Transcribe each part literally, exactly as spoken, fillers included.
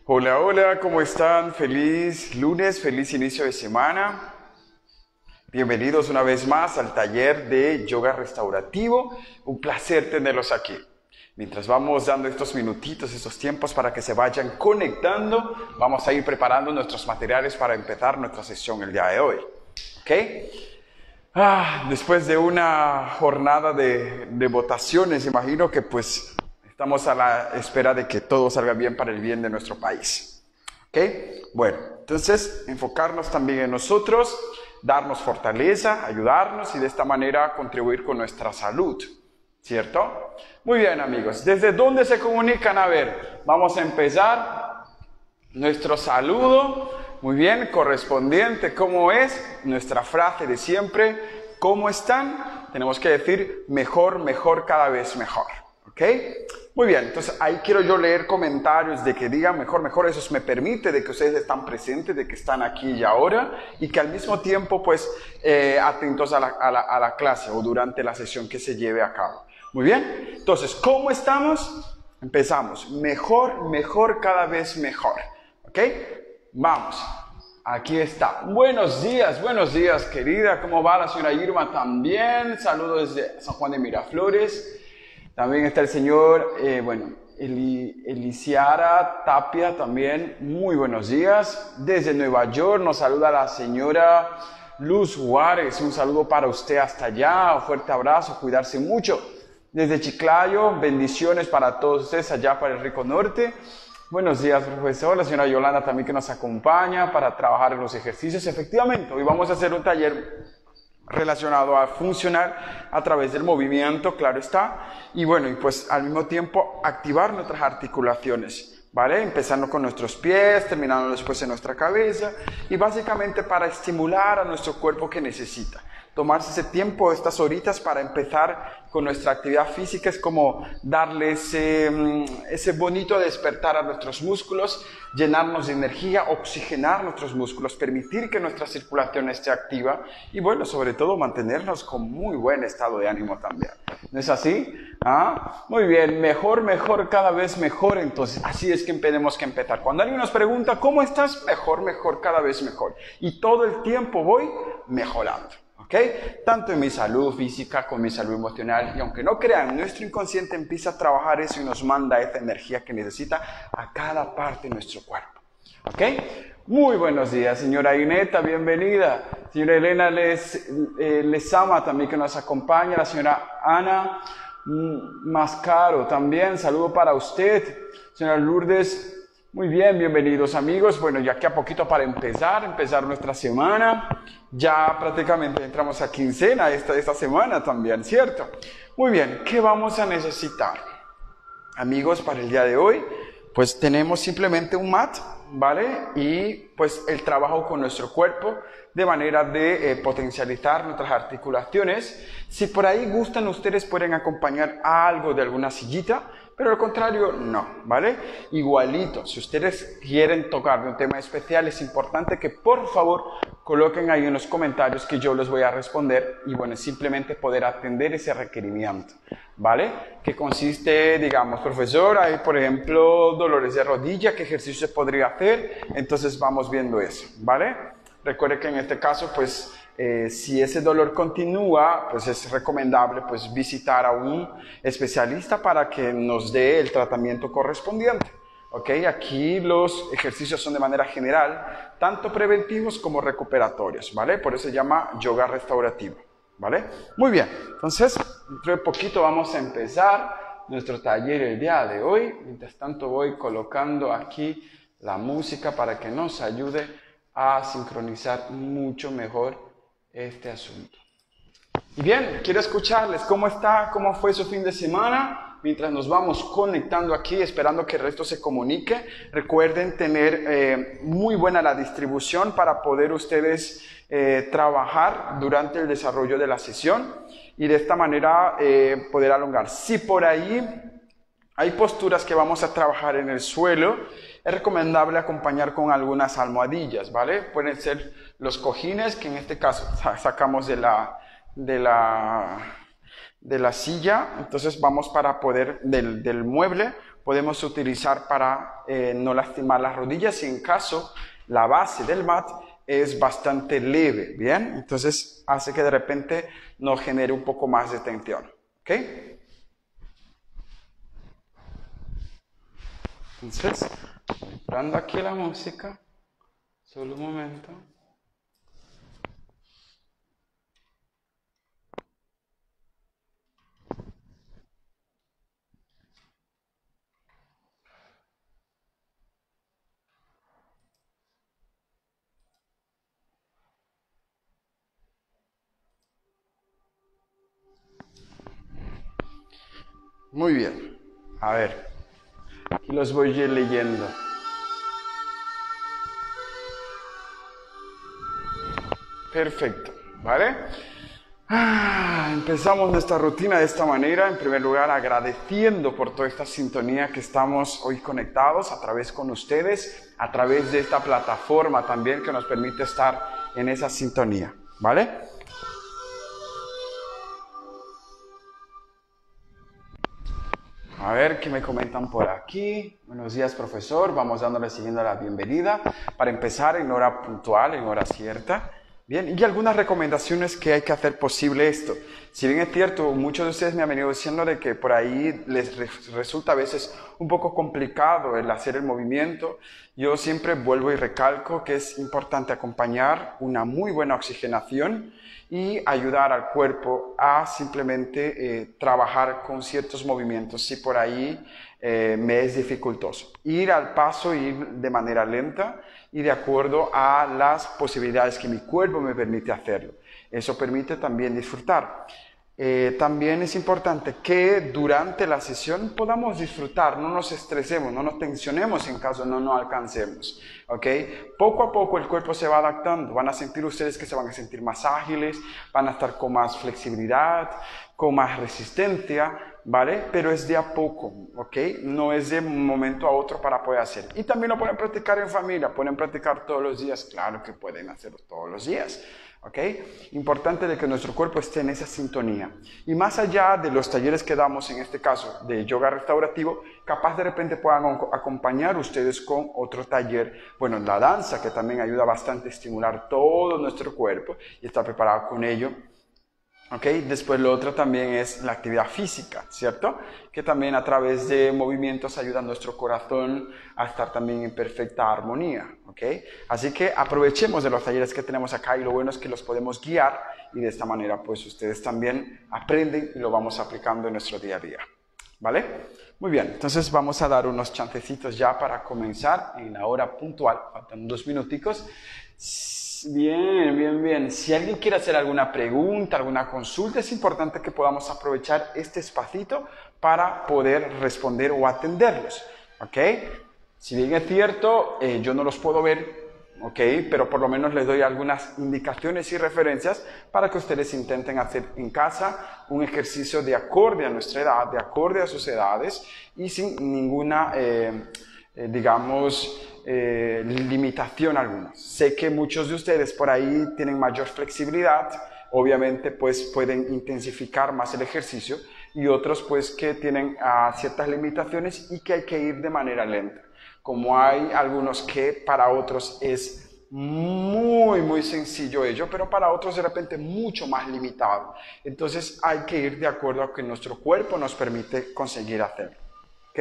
Hola, hola, ¿cómo están? Feliz lunes, feliz inicio de semana. Bienvenidos una vez más al taller de yoga restaurativo. Un placer tenerlos aquí. Mientras vamos dando estos minutitos, estos tiempos para que se vayan conectando, vamos a ir preparando nuestros materiales para empezar nuestra sesión el día de hoy. ¿Ok? Ah, después de una jornada de, de votaciones, imagino que pues estamos a la espera de que todo salga bien para el bien de nuestro país. ¿Ok? Bueno, entonces enfocarnos también en nosotros, darnos fortaleza, ayudarnos y de esta manera contribuir con nuestra salud. ¿Cierto? Muy bien, amigos. ¿Desde dónde se comunican? A ver, vamos a empezar nuestro saludo. Muy bien, correspondiente. ¿Cómo es? Nuestra frase de siempre. ¿Cómo están? Tenemos que decir mejor, mejor, cada vez mejor. ¿Ok? Muy bien, entonces ahí quiero yo leer comentarios de que digan mejor, mejor. Eso me permite de que ustedes están presentes, de que están aquí y ahora y que al mismo tiempo pues eh, atentos a la, a, la, a la clase o durante la sesión que se lleve a cabo. Muy bien, entonces, ¿cómo estamos? Empezamos. Mejor, mejor, cada vez mejor. ¿Ok? Vamos. Aquí está. Buenos días, buenos días, querida. ¿Cómo va la señora Irma también? Saludos desde San Juan de Miraflores. También está el señor, eh, bueno, Eli, Eliciara Tapia también. Muy buenos días. Desde Nueva York nos saluda la señora Luz Juárez. Un saludo para usted hasta allá. Un fuerte abrazo, cuidarse mucho. Desde Chiclayo, bendiciones para todos ustedes allá para el Rico Norte. Buenos días, profesor. La señora Yolanda también que nos acompaña para trabajar en los ejercicios. Efectivamente, hoy vamos a hacer un taller relacionado a funcionar a través del movimiento, claro está. Y bueno, y pues al mismo tiempo activar nuestras articulaciones, ¿vale? Empezando con nuestros pies, terminando después en nuestra cabeza. Y básicamente para estimular a nuestro cuerpo que necesita. Tomarse ese tiempo, estas horitas para empezar con nuestra actividad física es como darle ese, ese bonito despertar a nuestros músculos, llenarnos de energía, oxigenar nuestros músculos, permitir que nuestra circulación esté activa y bueno, sobre todo mantenernos con muy buen estado de ánimo también. ¿No es así? ¿Ah? Muy bien, mejor, mejor, cada vez mejor. Entonces, así es que tenemos que empezar. Cuando alguien nos pregunta, ¿cómo estás? Mejor, mejor, cada vez mejor. Y todo el tiempo voy mejorando. ¿Okay? Tanto en mi salud física como en mi salud emocional. Y aunque no crean, nuestro inconsciente empieza a trabajar eso y nos manda esa energía que necesita a cada parte de nuestro cuerpo. ¿Ok? Muy buenos días, señora Ineta, bienvenida. Señora Elena Les, eh, Lesama también que nos acompaña. La señora Ana Mascaro también, saludo para usted. Señora Lourdes, muy bien, bienvenidos amigos. Bueno, ya que a poquito para empezar, empezar nuestra semana. Ya prácticamente entramos a quincena esta, esta semana también, ¿cierto? Muy bien, ¿qué vamos a necesitar? Amigos, para el día de hoy, pues tenemos simplemente un mat, ¿vale? Y pues el trabajo con nuestro cuerpo de manera de eh, potencializar nuestras articulaciones. Si por ahí gustan, ustedes pueden acompañar a algo de alguna sillita, pero al contrario, no, ¿vale? Igualito, si ustedes quieren tocar de un tema especial, es importante que por favor coloquen ahí en los comentarios que yo les voy a responder y bueno, simplemente poder atender ese requerimiento, ¿vale? Que consiste, digamos, profesor, hay por ejemplo dolores de rodilla, ¿qué ejercicio se podría hacer? Entonces vamos viendo eso, ¿vale? Recuerde que en este caso, pues, eh, si ese dolor continúa, pues es recomendable pues, visitar a un especialista para que nos dé el tratamiento correspondiente. ¿Ok? Aquí los ejercicios son de manera general, tanto preventivos como recuperatorios, ¿vale? Por eso se llama yoga restaurativo, ¿vale? Muy bien, entonces, dentro de poquito vamos a empezar nuestro taller el día de hoy. Mientras tanto voy colocando aquí la música para que nos ayude a sincronizar mucho mejor este asunto. Y bien, quiero escucharles cómo está, cómo fue su fin de semana, mientras nos vamos conectando aquí, esperando que el resto se comunique. Recuerden tener eh, muy buena la distribución para poder ustedes eh, trabajar durante el desarrollo de la sesión y de esta manera eh, poder alongar. Si por ahí hay posturas que vamos a trabajar en el suelo, es recomendable acompañar con algunas almohadillas, ¿vale? Pueden ser los cojines, que en este caso sacamos de la, de la, de la silla, entonces vamos para poder, del, del mueble, podemos utilizar para eh, no lastimar las rodillas y en caso la base del mat es bastante leve, ¿bien? Entonces hace que de repente nos genere un poco más de tensión, ¿ok? Entonces, entrando aquí la música, solo un momento. Muy bien, a ver, aquí los voy a ir leyendo. Perfecto, ¿vale? Ah, empezamos nuestra rutina de esta manera, en primer lugar agradeciendo por toda esta sintonía que estamos hoy conectados a través con ustedes, a través de esta plataforma también que nos permite estar en esa sintonía, ¿vale? A ver, ¿qué me comentan por aquí? Buenos días, profesor. Vamos dándole siguiendo la bienvenida para empezar en hora puntual, en hora cierta. Bien, y algunas recomendaciones que hay que hacer posible esto. Si bien es cierto, muchos de ustedes me han venido diciendo de que por ahí les re resulta a veces un poco complicado el hacer el movimiento, yo siempre vuelvo y recalco que es importante acompañar una muy buena oxigenación y ayudar al cuerpo a simplemente eh, trabajar con ciertos movimientos si por ahí eh, me es dificultoso. Ir al paso, ir de manera lenta y de acuerdo a las posibilidades que mi cuerpo me permite hacerlo. Eso permite también disfrutar. Eh, también es importante que durante la sesión podamos disfrutar, no nos estresemos, no nos tensionemos en caso no nos alcancemos, ¿ok? Poco a poco el cuerpo se va adaptando, van a sentir ustedes que se van a sentir más ágiles, van a estar con más flexibilidad, con más resistencia, ¿vale? Pero es de a poco, ¿ok? No es de un momento a otro para poder hacer. Y también lo pueden practicar en familia, pueden practicar todos los días, claro que pueden hacerlo todos los días. ¿Ok? Importante de que nuestro cuerpo esté en esa sintonía. Y más allá de los talleres que damos, en este caso de yoga restaurativo, capaz de repente puedan acompañar ustedes con otro taller, bueno, la danza, que también ayuda bastante a estimular todo nuestro cuerpo y estar preparado con ello. ¿Ok? Después lo otro también es la actividad física, ¿cierto? Que también a través de movimientos ayuda a nuestro corazón a estar también en perfecta armonía, ¿ok? Así que aprovechemos de los talleres que tenemos acá y lo bueno es que los podemos guiar y de esta manera pues ustedes también aprenden y lo vamos aplicando en nuestro día a día, ¿vale? Muy bien, entonces vamos a dar unos chancecitos ya para comenzar en la hora puntual, faltan dos minuticos. Bien, bien, bien. Si alguien quiere hacer alguna pregunta, alguna consulta, es importante que podamos aprovechar este espacito para poder responder o atenderlos, ¿ok? Si bien es cierto, eh, yo no los puedo ver, ¿ok? Pero por lo menos les doy algunas indicaciones y referencias para que ustedes intenten hacer en casa un ejercicio de acorde a nuestra edad, de acorde a sus edades y sin ninguna, eh, eh, digamos, Eh, limitación alguna. Sé que muchos de ustedes por ahí tienen mayor flexibilidad, obviamente pues pueden intensificar más el ejercicio y otros pues que tienen uh, ciertas limitaciones y que hay que ir de manera lenta. Como hay algunos que para otros es muy muy sencillo ello, pero para otros de repente mucho más limitado. Entonces hay que ir de acuerdo a que nuestro cuerpo nos permite conseguir hacerlo. ¿Ok?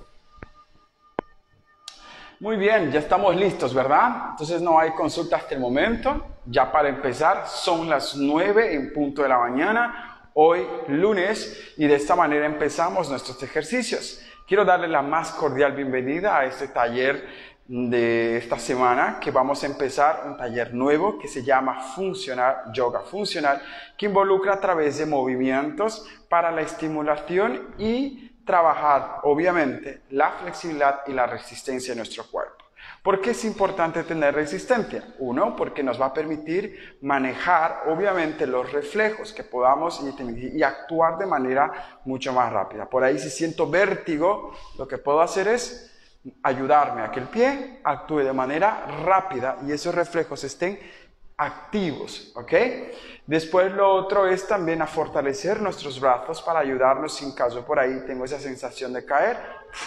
Muy bien, ya estamos listos, ¿verdad? Entonces no hay consulta hasta el momento. Ya para empezar, son las nueve en punto de la mañana, hoy lunes, y de esta manera empezamos nuestros ejercicios. Quiero darle la más cordial bienvenida a este taller de esta semana, que vamos a empezar un taller nuevo que se llama Funcional, Yoga Funcional, que involucra a través de movimientos para la estimulación y trabajar, obviamente, la flexibilidad y la resistencia de nuestro cuerpo. ¿Por qué es importante tener resistencia? Uno, porque nos va a permitir manejar, obviamente, los reflejos que podamos y, y actuar de manera mucho más rápida. Por ahí, si siento vértigo, lo que puedo hacer es ayudarme a que el pie actúe de manera rápida y esos reflejos estén activos, ¿ok? Después lo otro es también a fortalecer nuestros brazos para ayudarnos si en caso por ahí tengo esa sensación de caer,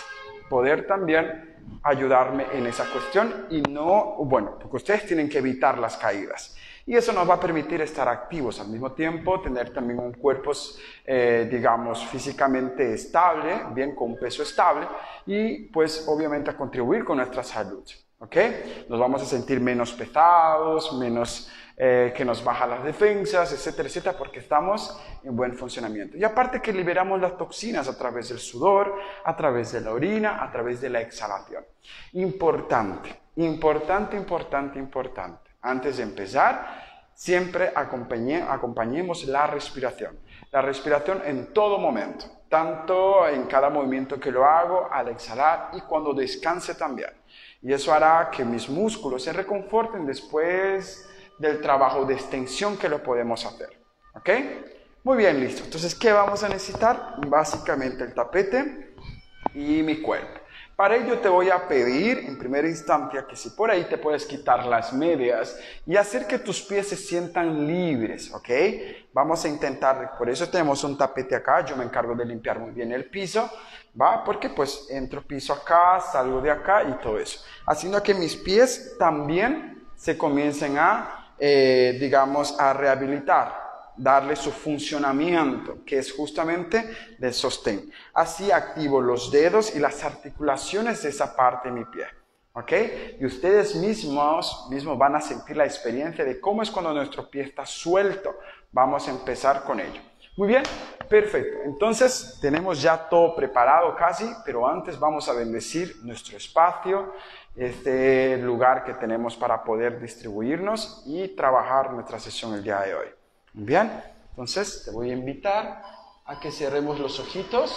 poder también ayudarme en esa cuestión y no, bueno, porque ustedes tienen que evitar las caídas. Y eso nos va a permitir estar activos al mismo tiempo, tener también un cuerpo, eh, digamos, físicamente estable, bien, con un peso estable, y pues obviamente a contribuir con nuestra salud, ¿ok? Nos vamos a sentir menos pesados, menos eh, que nos bajan las defensas, etcétera, etcétera, porque estamos en buen funcionamiento. Y aparte que liberamos las toxinas a través del sudor, a través de la orina, a través de la exhalación. Importante, importante, importante, importante. Antes de empezar, siempre acompañe, acompañemos la respiración. La respiración en todo momento, tanto en cada movimiento que lo hago, al exhalar y cuando descanse también. Y eso hará que mis músculos se reconforten después del trabajo de extensión que lo podemos hacer. ¿Ok? Muy bien, listo. Entonces, ¿qué vamos a necesitar? Básicamente el tapete y mi cuerpo. Para ello te voy a pedir en primera instancia que si por ahí te puedes quitar las medias y hacer que tus pies se sientan libres, ¿ok? Vamos a intentar, por eso tenemos un tapete acá, yo me encargo de limpiar muy bien el piso, ¿va? Porque pues entro piso acá, salgo de acá y todo eso. Haciendo que mis pies también se comiencen a, eh, digamos, a rehabilitar. Darle su funcionamiento, que es justamente del sostén. Así activo los dedos y las articulaciones de esa parte de mi pie. ¿Ok? Y ustedes mismos, mismos van a sentir la experiencia de cómo es cuando nuestro pie está suelto. Vamos a empezar con ello. Muy bien, perfecto. Entonces tenemos ya todo preparado casi, pero antes vamos a bendecir nuestro espacio, este lugar que tenemos para poder distribuirnos y trabajar nuestra sesión el día de hoy. Bien, entonces te voy a invitar a que cerremos los ojitos.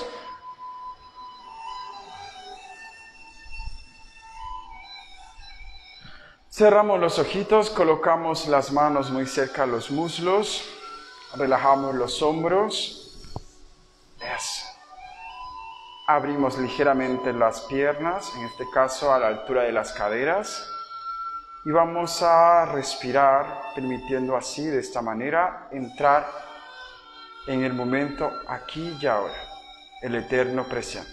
Cerramos los ojitos, colocamos las manos muy cerca a los muslos, relajamos los hombros. Eso. Abrimos ligeramente las piernas, en este caso a la altura de las caderas. Y vamos a respirar, permitiendo así, de esta manera, entrar en el momento aquí y ahora, el eterno presente.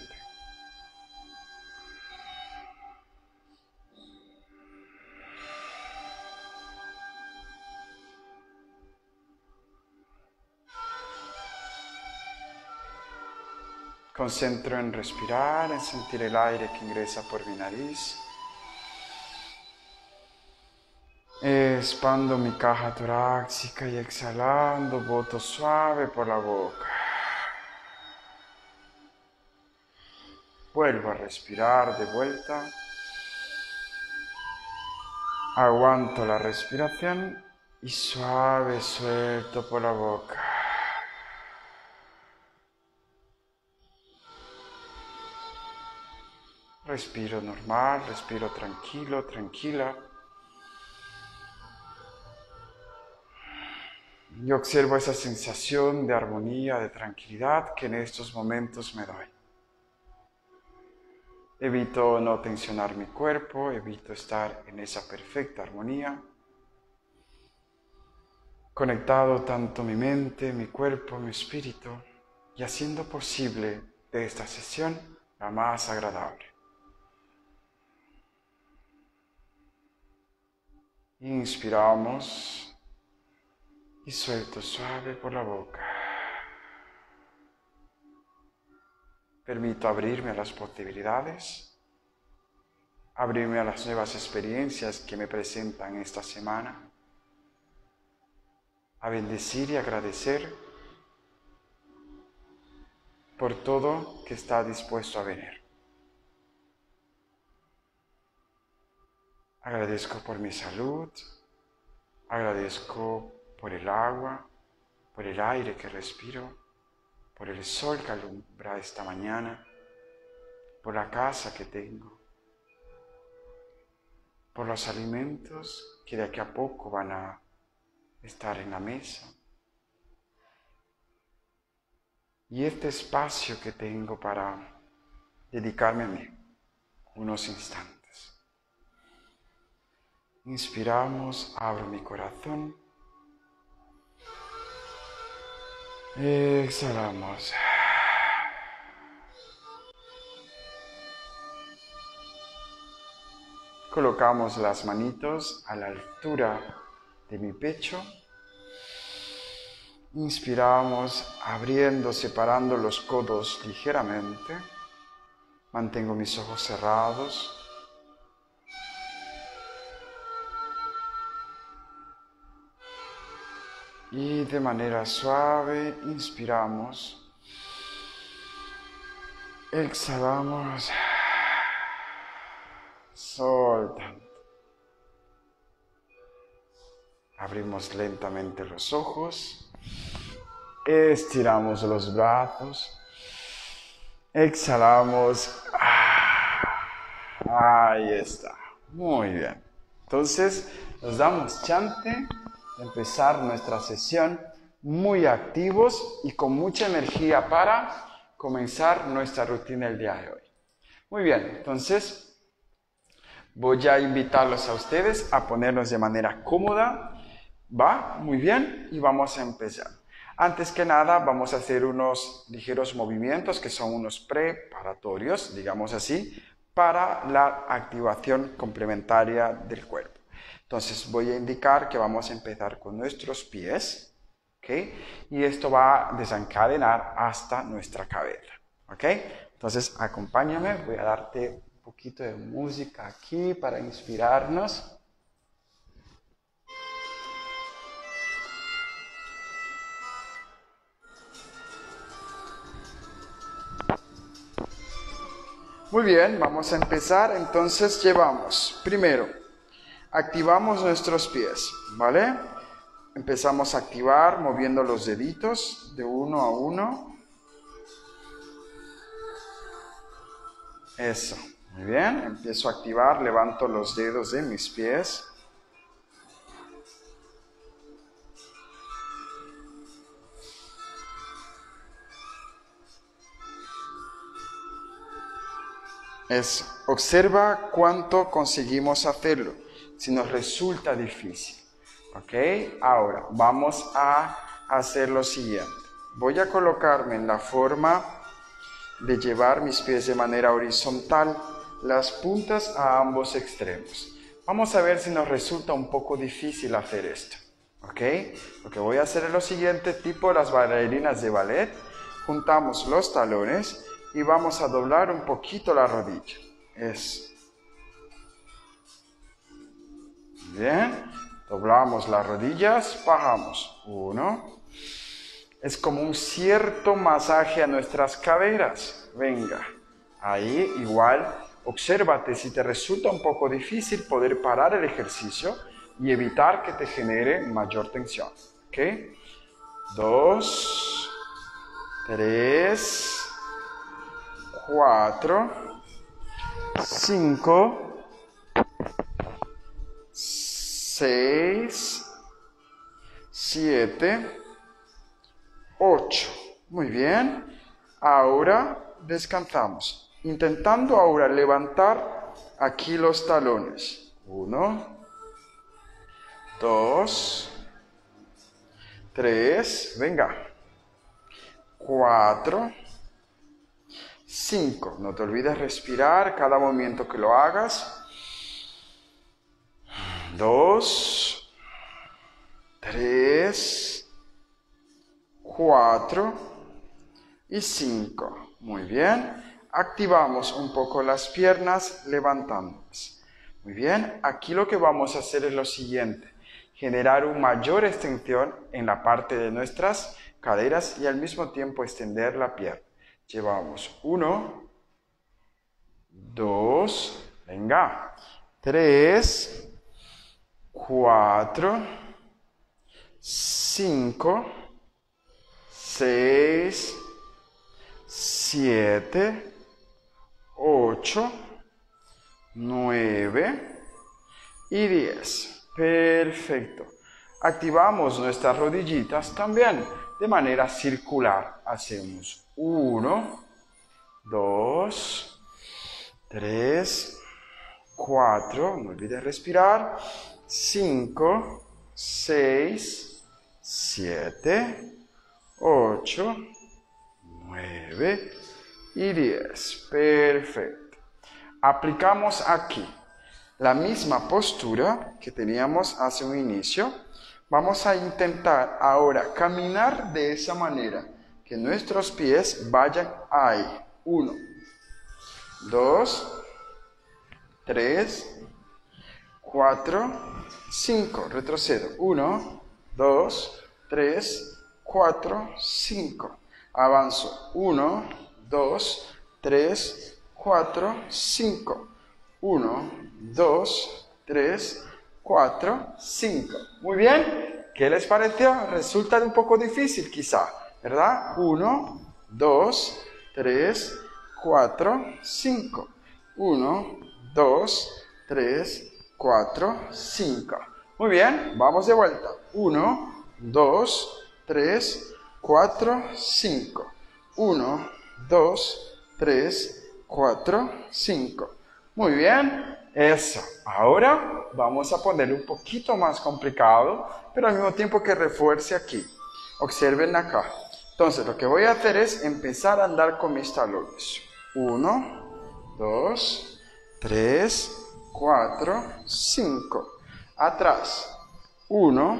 Concentro en respirar, en sentir el aire que ingresa por mi nariz. Expando mi caja torácica y exhalando, boto suave por la boca. Vuelvo a respirar de vuelta. Aguanto la respiración y suave suelto por la boca. Respiro normal, respiro tranquilo, tranquila. Y observo esa sensación de armonía, de tranquilidad que en estos momentos me doy. Evito no tensionar mi cuerpo, evito estar en esa perfecta armonía. Conectado tanto mi mente, mi cuerpo, mi espíritu, y haciendo posible de esta sesión la más agradable. Inspiramos. Y suelto suave por la boca. Permito abrirme a las posibilidades, abrirme a las nuevas experiencias que me presentan esta semana, a bendecir y agradecer por todo que está dispuesto a venir. Agradezco por mi salud, agradezco por el agua, por el aire que respiro, por el sol que alumbra esta mañana, por la casa que tengo, por los alimentos que de aquí a poco van a estar en la mesa, y este espacio que tengo para dedicarme a mí unos instantes. Inspiramos, abro mi corazón. Exhalamos. Colocamos las manitos a la altura de mi pecho. Inspiramos, abriendo, separando los codos ligeramente. Mantengo mis ojos cerrados. Y de manera suave, inspiramos. Exhalamos. Soltando. Abrimos lentamente los ojos. Estiramos los brazos. Exhalamos. Ahí está. Muy bien. Entonces, nos damos chance de empezar nuestra sesión muy activos y con mucha energía para comenzar nuestra rutina el día de hoy. Muy bien, entonces voy a invitarlos a ustedes a ponernos de manera cómoda. ¿Va? Muy bien, y vamos a empezar. Antes que nada, vamos a hacer unos ligeros movimientos que son unos preparatorios, digamos así, para la activación complementaria del cuerpo. Entonces voy a indicar que vamos a empezar con nuestros pies, ¿ok? Y esto va a desencadenar hasta nuestra cabeza, ¿ok? Entonces acompáñame, voy a darte un poquito de música aquí para inspirarnos. Muy bien, vamos a empezar. Entonces llevamos, primero, activamos nuestros pies, ¿vale? Empezamos a activar moviendo los deditos de uno a uno. Eso, muy bien. Empiezo a activar, levanto los dedos de mis pies. Eso. Observa cuánto conseguimos hacerlo, si nos resulta difícil. ¿Ok? Ahora, vamos a hacer lo siguiente. Voy a colocarme en la forma de llevar mis pies de manera horizontal, las puntas a ambos extremos. Vamos a ver si nos resulta un poco difícil hacer esto. ¿Ok? Lo que voy a hacer es lo siguiente, tipo las bailarinas de ballet. Juntamos los talones y vamos a doblar un poquito la rodilla. Eso. Bien. Doblamos las rodillas, bajamos. Uno. Es como un cierto masaje a nuestras caderas. Venga. Ahí igual. Obsérvate si te resulta un poco difícil poder parar el ejercicio y evitar que te genere mayor tensión. ¿Ok? Dos. Tres. Cuatro. Cinco. Seis, siete, ocho. Muy bien. Ahora descansamos. Intentando ahora levantar aquí los talones. Uno, dos, tres, venga. Cuatro, cinco. No te olvides respirar cada momento que lo hagas. Dos, tres, cuatro y cinco. Muy bien. Activamos un poco las piernas levantándolas. Muy bien. Aquí lo que vamos a hacer es lo siguiente. Generar una mayor extensión en la parte de nuestras caderas y al mismo tiempo extender la pierna. Llevamos uno, dos, venga, tres, cuatro, cinco, seis, siete, ocho, nueve y diez. Perfecto. Activamos nuestras rodillitas también de manera circular. Hacemos uno, dos, tres, cuatro, no olvides respirar. cinco, seis, siete, ocho, nueve y diez. Perfecto. Aplicamos aquí. la misma postura que teníamos hace un inicio. Vamos a intentar ahora caminar de esa manera, que nuestros pies vayan ahí. Uno, dos, tres, cuatro, cinco. Retrocedo. Uno, dos, tres, cuatro, cinco. Avanzo. Uno, dos, tres, cuatro, cinco. Uno, dos, tres, cuatro, cinco. Muy bien. ¿Qué les pareció? Resulta un poco difícil quizá, ¿verdad? Uno, dos, tres, cuatro, cinco. Uno, dos, tres, cuatro, cinco. Muy bien, vamos de vuelta. Uno, dos, tres, cuatro, cinco. Uno, dos, tres, cuatro, cinco. Muy bien, eso. Ahora vamos a ponerle un poquito más complicado, pero al mismo tiempo que refuerce aquí. Observen acá. Entonces, lo que voy a hacer es empezar a andar con mis talones. Uno, dos, tres, cuatro, cinco. Atrás. Uno,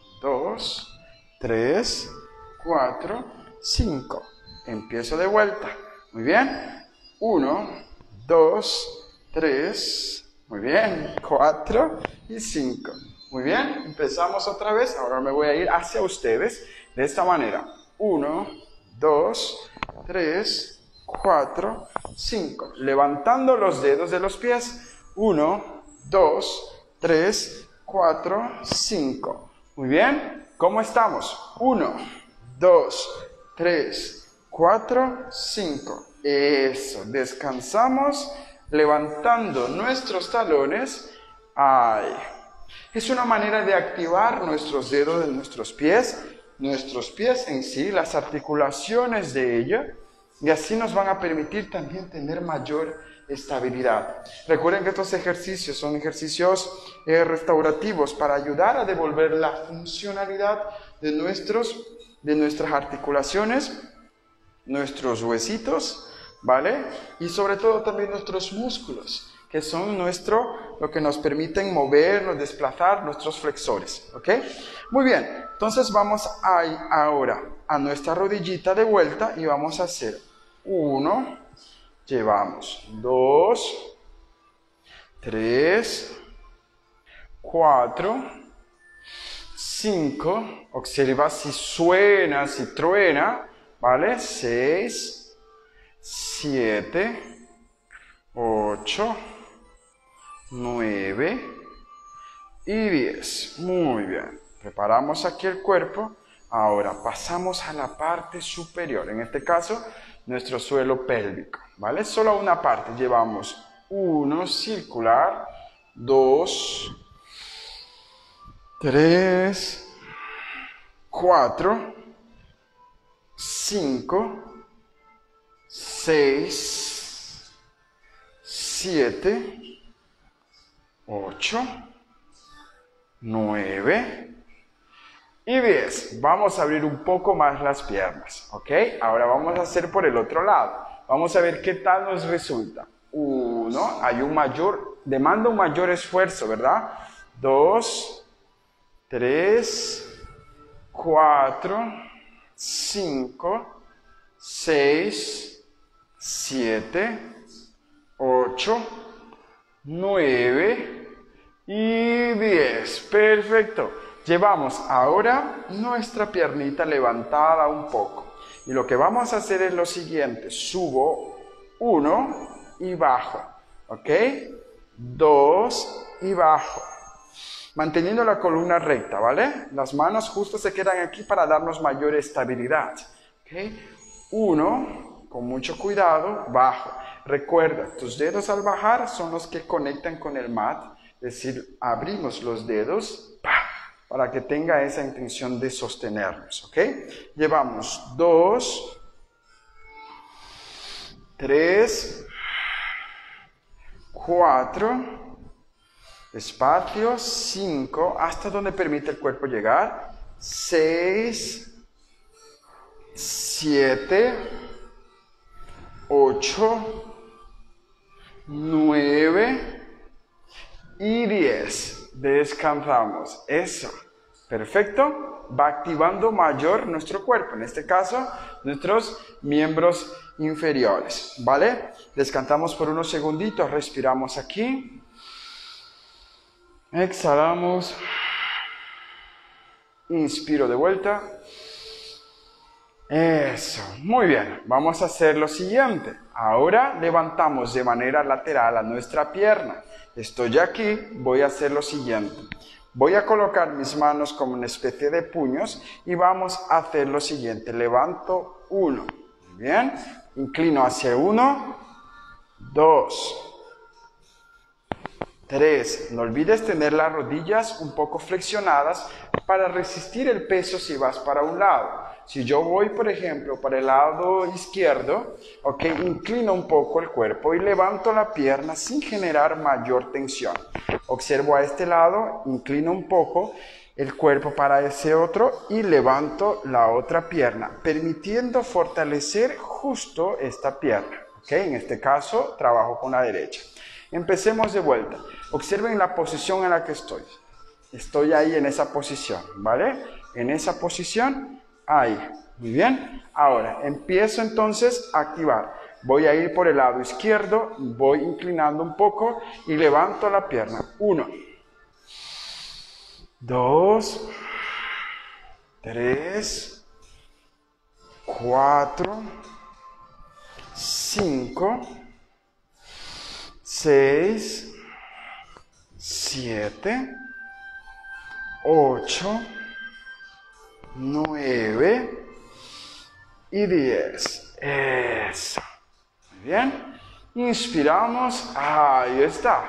dos, tres, cuatro, cinco. Empiezo de vuelta. Muy bien. Uno, dos, tres, muy bien, cuatro y cinco. Muy bien, empezamos otra vez. Ahora me voy a ir hacia ustedes de esta manera. Uno, dos, tres, cuatro, cinco. Levantando los dedos de los pies. Uno, dos, tres, cuatro, cinco. Muy bien, ¿cómo estamos? Uno, dos, tres, cuatro, cinco. Eso, descansamos levantando nuestros talones. Ay. Es una manera de activar nuestros dedos de nuestros pies, nuestros pies en sí, las articulaciones de ellos, y así nos van a permitir también tener mayor estabilidad. Recuerden que estos ejercicios son ejercicios eh, restaurativos para ayudar a devolver la funcionalidad de, nuestros, de nuestras articulaciones, nuestros huesitos, ¿vale? Y sobre todo también nuestros músculos, que son nuestro, lo que nos permiten movernos, desplazar nuestros flexores, ¿ok? Muy bien, entonces vamos a ir ahora a nuestra rodillita de vuelta y vamos a hacer uno, llevamos dos, tres, cuatro, cinco, observa si suena, si truena, ¿vale? seis, siete, ocho, nueve y diez. Muy bien. Preparamos aquí el cuerpo. Ahora pasamos a la parte superior. En este caso, nuestro suelo pélvico. ¿Vale? Solo una parte. Llevamos uno circular, dos, tres, cuatro, cinco, seis, siete, ocho, nueve y diez. Vamos a abrir un poco más las piernas, ¿ok? Ahora vamos a hacer por el otro lado. Vamos a ver qué tal nos resulta. Uno, hay un mayor, demanda un mayor esfuerzo, ¿verdad? Dos, tres, cuatro, cinco, seis, siete, ocho, nueve y diez. Perfecto. Llevamos ahora nuestra piernita levantada un poco. Y lo que vamos a hacer es lo siguiente. Subo uno y bajo. ¿Ok? Dos y bajo. Manteniendo la columna recta, ¿vale? Las manos justo se quedan aquí para darnos mayor estabilidad. ¿Ok? Uno, con mucho cuidado, bajo. Recuerda, tus dedos al bajar son los que conectan con el mat. Es decir, abrimos los dedos ¡pah! Para que tenga esa intención de sostenernos. ¿Ok? Llevamos dos, tres, cuatro, despacio, cinco, hasta donde permite el cuerpo llegar, seis, siete, ocho, nueve y diez. Descansamos. Eso. Perfecto. Va activando mayor nuestro cuerpo. En este caso, nuestros miembros inferiores. ¿Vale? Descansamos por unos segunditos. Respiramos aquí. Exhalamos. Inspiro de vuelta. Eso, muy bien, vamos a hacer lo siguiente. Ahora levantamos de manera lateral a nuestra pierna. Estoy aquí, voy a hacer lo siguiente. Voy a colocar mis manos como una especie de puños y vamos a hacer lo siguiente. Levanto uno, bien, inclino hacia uno, dos, tres. No olvides tener las rodillas un poco flexionadas para resistir el peso si vas para un lado. Si yo voy, por ejemplo, para el lado izquierdo, ok, inclino un poco el cuerpo y levanto la pierna sin generar mayor tensión. Observo a este lado, inclino un poco el cuerpo para ese otro y levanto la otra pierna, permitiendo fortalecer justo esta pierna. Ok, en este caso, trabajo con la derecha. Empecemos de vuelta. Observen la posición en la que estoy. Estoy ahí en esa posición, ¿vale? En esa posición. Ahí, muy bien. Ahora, empiezo entonces a activar. Voy a ir por el lado izquierdo, voy inclinando un poco y levanto la pierna. Uno, dos, tres, cuatro, cinco, seis, siete, ocho, nueve y diez. Eso. Muy bien. Inspiramos. Ahí está.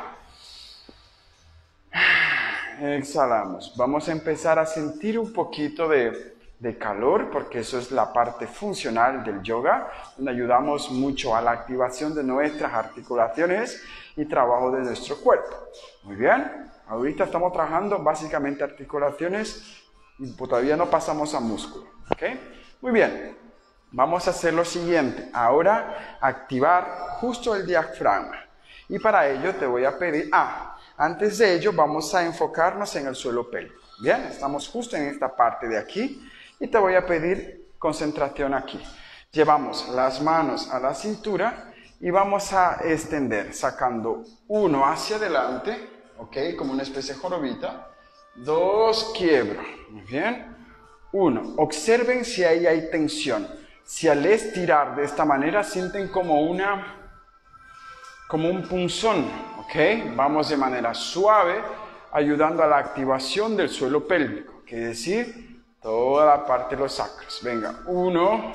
Exhalamos. Vamos a empezar a sentir un poquito de, de calor, porque eso es la parte funcional del yoga, donde ayudamos mucho a la activación de nuestras articulaciones y trabajo de nuestro cuerpo. Muy bien. Ahorita estamos trabajando básicamente articulaciones y todavía no pasamos a músculo, ¿ok? Muy bien, vamos a hacer lo siguiente. Ahora, activar justo el diafragma. Y para ello te voy a pedir, ah, antes de ello vamos a enfocarnos en el suelo pélvico. Bien, estamos justo en esta parte de aquí y te voy a pedir concentración aquí. Llevamos las manos a la cintura y vamos a extender, sacando uno hacia adelante, ¿ok? Como una especie de jorobita. Dos, quiebro. Muy bien. Uno. Observen si ahí hay tensión. Si al estirar de esta manera sienten como una, como un punzón, ¿ok? Vamos de manera suave, ayudando a la activación del suelo pélvico, que es decir, toda la parte de los sacros. Venga. Uno,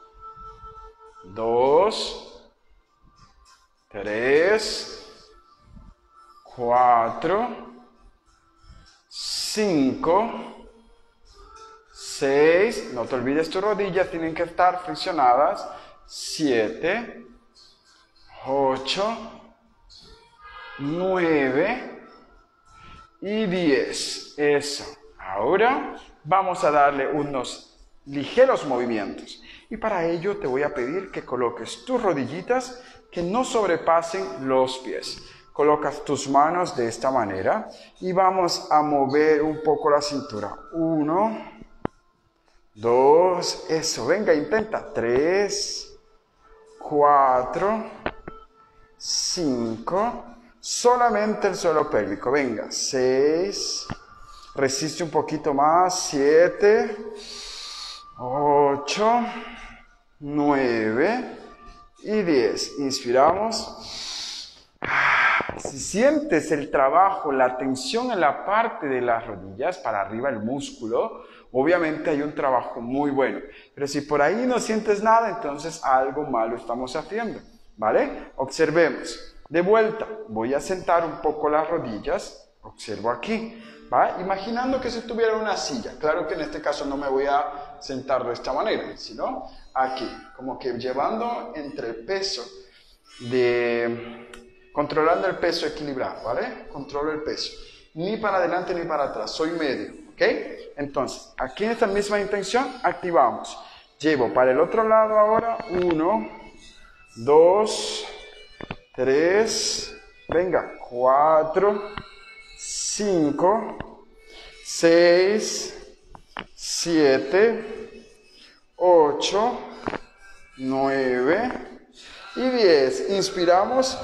dos, tres, cuatro, cinco, seis, no te olvides tus rodillas, tienen que estar flexionadas, siete, ocho, nueve y diez. Eso. Ahora vamos a darle unos ligeros movimientos. Y para ello te voy a pedir que coloques tus rodillitas que no sobrepasen los pies. Colocas tus manos de esta manera y vamos a mover un poco la cintura. Uno, dos, eso, venga, intenta. Tres, cuatro, cinco, solamente el suelo pélvico. Venga, seis, resiste un poquito más. Siete, ocho, nueve y diez. Inspiramos. Si sientes el trabajo, la tensión en la parte de las rodillas, para arriba el músculo, obviamente hay un trabajo muy bueno. Pero si por ahí no sientes nada, entonces algo malo estamos haciendo, ¿vale? Observemos. De vuelta, voy a sentar un poco las rodillas, observo aquí, ¿va? Imaginando que si tuviera una silla. Claro que en este caso no me voy a sentar de esta manera, sino aquí, como que llevando entre el peso de... Controlando el peso equilibrado, ¿vale? Controlo el peso. Ni para adelante ni para atrás, soy medio, ¿ok? Entonces, aquí en esta misma intención, activamos. Llevo para el otro lado ahora, uno, dos, tres, venga, cuatro, cinco, seis, siete, ocho, nueve y diez. Inspiramos.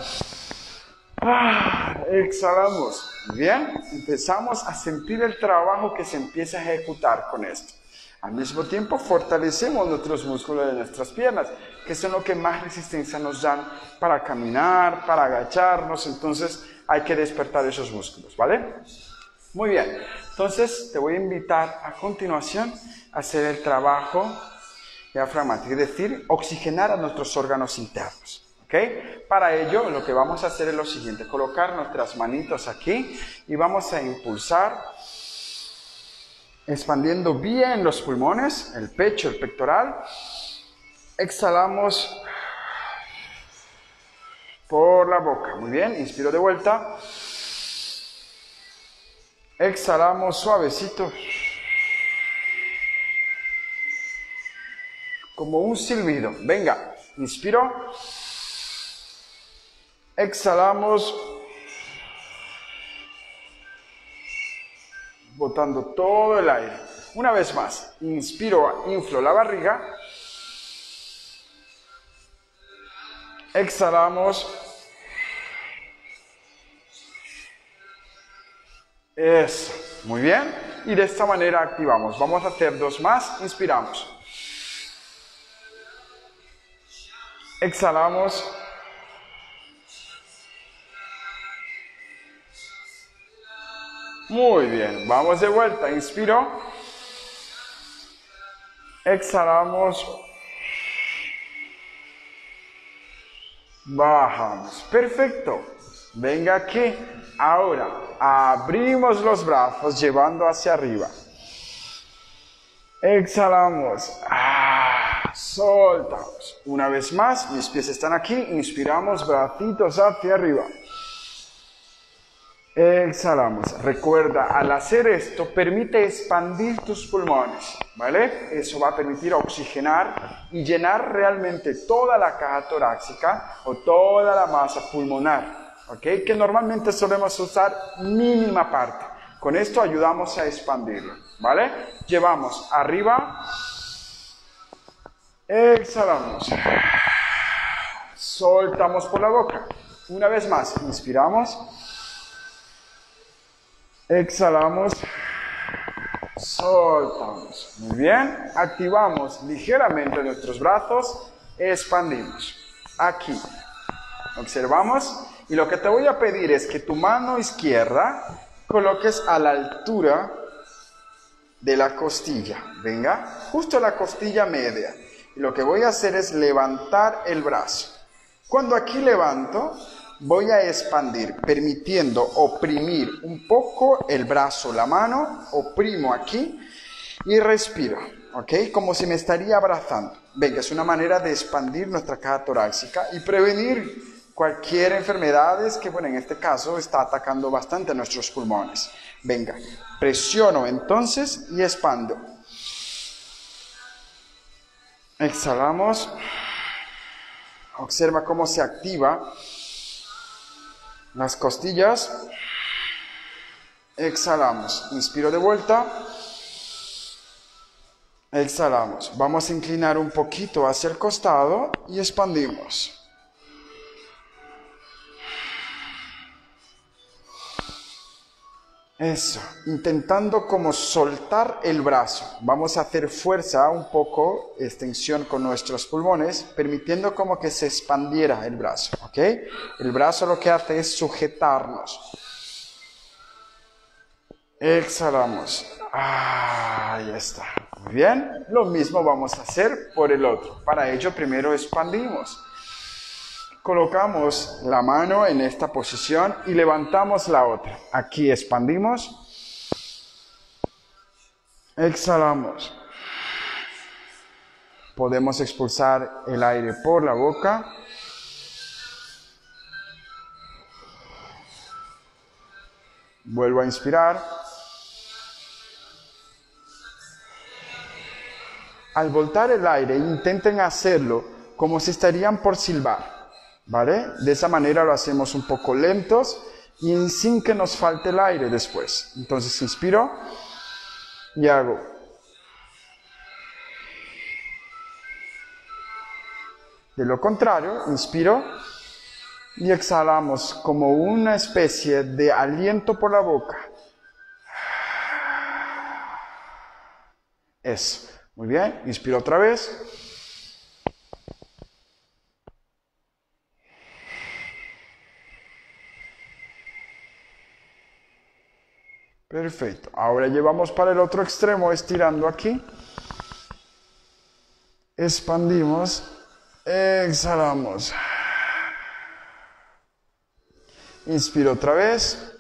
Ah, exhalamos. Bien, empezamos a sentir el trabajo que se empieza a ejecutar con esto. Al mismo tiempo fortalecemos nuestros músculos de nuestras piernas, que son lo que más resistencia nos dan para caminar, para agacharnos. Entonces hay que despertar esos músculos, ¿vale? Muy bien, entonces te voy a invitar a continuación a hacer el trabajo diafragmático, es decir, oxigenar a nuestros órganos internos. ¿Okay? Para ello, lo que vamos a hacer es lo siguiente: colocar nuestras manitos aquí y vamos a impulsar, expandiendo bien los pulmones, el pecho, el pectoral. Exhalamos por la boca. Muy bien, inspiro de vuelta. Exhalamos suavecito, como un silbido. Venga, inspiro. Exhalamos, botando todo el aire. Una vez más, inspiro, inflo la barriga. Exhalamos. Eso, muy bien. Y de esta manera activamos. Vamos a hacer dos más. Inspiramos. Exhalamos. Muy bien, vamos de vuelta, inspiro, exhalamos, bajamos, perfecto, venga aquí, ahora abrimos los brazos llevando hacia arriba, exhalamos, ah, soltamos, una vez más, mis pies están aquí, inspiramos, bracitos hacia arriba. Exhalamos. Recuerda, al hacer esto, permite expandir tus pulmones, ¿vale? Eso va a permitir oxigenar y llenar realmente toda la caja torácica o toda la masa pulmonar, ¿ok? Que normalmente solemos usar mínima parte. Con esto ayudamos a expandirlo, ¿vale? Llevamos arriba, exhalamos, soltamos por la boca. Una vez más, inspiramos. Exhalamos, soltamos. Muy bien, activamos ligeramente nuestros brazos, expandimos. Aquí, observamos. Y lo que te voy a pedir es que tu mano izquierda coloques a la altura de la costilla. Venga, justo la costilla media. Y lo que voy a hacer es levantar el brazo. Cuando aquí levanto, voy a expandir, permitiendo oprimir un poco el brazo, la mano, oprimo aquí y respiro, ¿ok? Como si me estaría abrazando. Venga, es una manera de expandir nuestra caja torácica y prevenir cualquier enfermedad que, bueno, en este caso está atacando bastante a nuestros pulmones. Venga, presiono entonces y expando. Exhalamos. Observa cómo se activa las costillas. Exhalamos. Inspiro de vuelta. Exhalamos. Vamos a inclinar un poquito hacia el costado y expandimos. Eso. Intentando como soltar el brazo. Vamos a hacer fuerza, un poco, extensión con nuestros pulmones, permitiendo como que se expandiera el brazo, ¿ok? El brazo lo que hace es sujetarnos. Exhalamos. Ahí está. Muy bien. Lo mismo vamos a hacer por el otro. Para ello, primero expandimos. Colocamos la mano en esta posición y levantamos la otra. Aquí expandimos. Exhalamos. Podemos expulsar el aire por la boca. Vuelvo a inspirar. Al voltar el aire, intenten hacerlo como si estarían por silbar, ¿vale? De esa manera lo hacemos un poco lentos y sin que nos falte el aire después. Entonces inspiro y hago. De lo contrario, inspiro y exhalamos como una especie de aliento por la boca. Eso. Muy bien. Inspiro otra vez. Perfecto. Ahora llevamos para el otro extremo, estirando aquí. Expandimos. Exhalamos. Inspiro otra vez.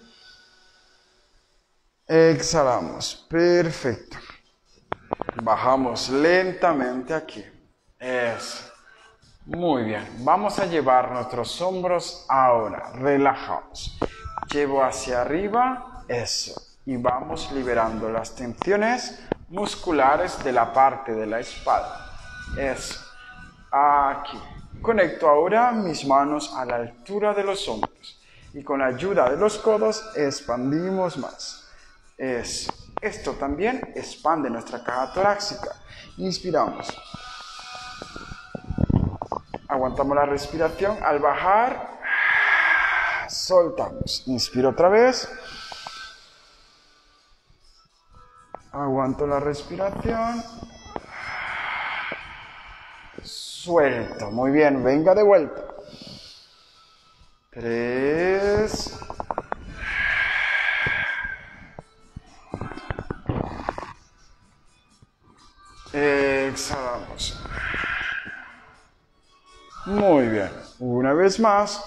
Exhalamos. Perfecto. Bajamos lentamente aquí. Eso. Muy bien. Vamos a llevar nuestros hombros ahora. Relajamos. Llevo hacia arriba. Eso. Y vamos liberando las tensiones musculares de la parte de la espalda. Eso. Aquí. Conecto ahora mis manos a la altura de los hombros. Y con la ayuda de los codos expandimos más. Eso. Esto también expande nuestra caja torácica. Inspiramos. Aguantamos la respiración. Al bajar, soltamos. Inspiro otra vez. Aguanto la respiración. Suelto. Muy bien. Venga de vuelta. Tres. Exhalamos. Muy bien. Una vez más.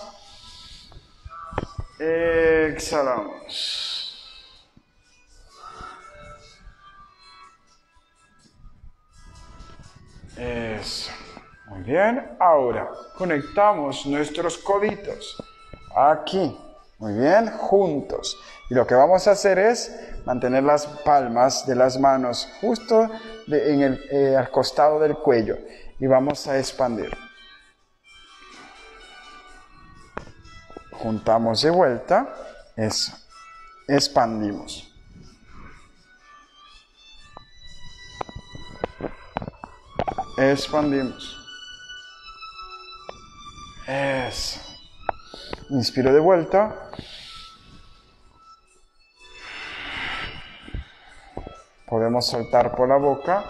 Exhalamos. Eso. Muy bien. Ahora conectamos nuestros coditos aquí. Muy bien. Juntos. Y lo que vamos a hacer es mantener las palmas de las manos justo de, en el, eh, al costado del cuello. Y vamos a expandir. Juntamos de vuelta. Eso. Expandimos. Expandimos. Eso. Inspiro de vuelta. Podemos soltar por la boca.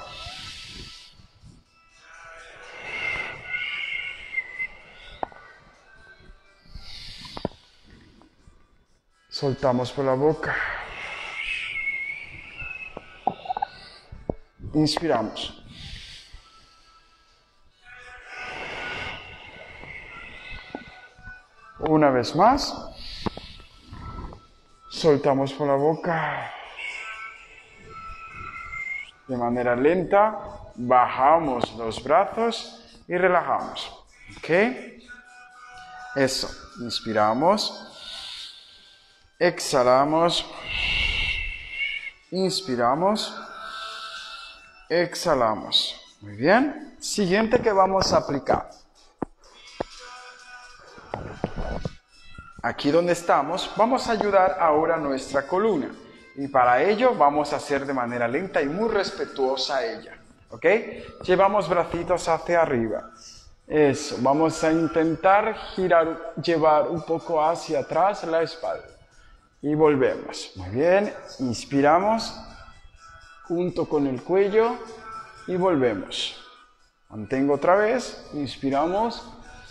Soltamos por la boca. Inspiramos. Una vez más. Soltamos por la boca. De manera lenta, bajamos los brazos y relajamos. ¿Ok? Eso. Inspiramos. Exhalamos. Inspiramos. Exhalamos. Muy bien. Siguiente que vamos a aplicar. Aquí donde estamos, vamos a ayudar ahora a nuestra columna. Y para ello vamos a hacer de manera lenta y muy respetuosa a ella. ¿Ok? Llevamos bracitos hacia arriba. Eso. Vamos a intentar girar, llevar un poco hacia atrás la espalda. Y volvemos. Muy bien. Inspiramos. Junto con el cuello. Y volvemos. Mantengo otra vez. Inspiramos.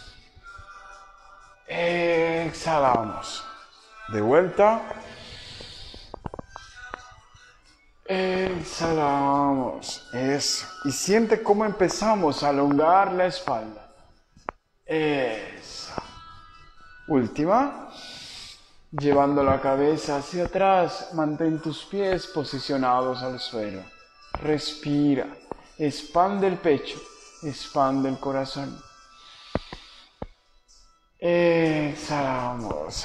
Exhalamos. De vuelta. Exhalamos. Eso. Y siente cómo empezamos a alongar la espalda. Eso. Última. Llevando la cabeza hacia atrás, mantén tus pies posicionados al suelo. Respira. Expande el pecho. Expande el corazón. Exhalamos.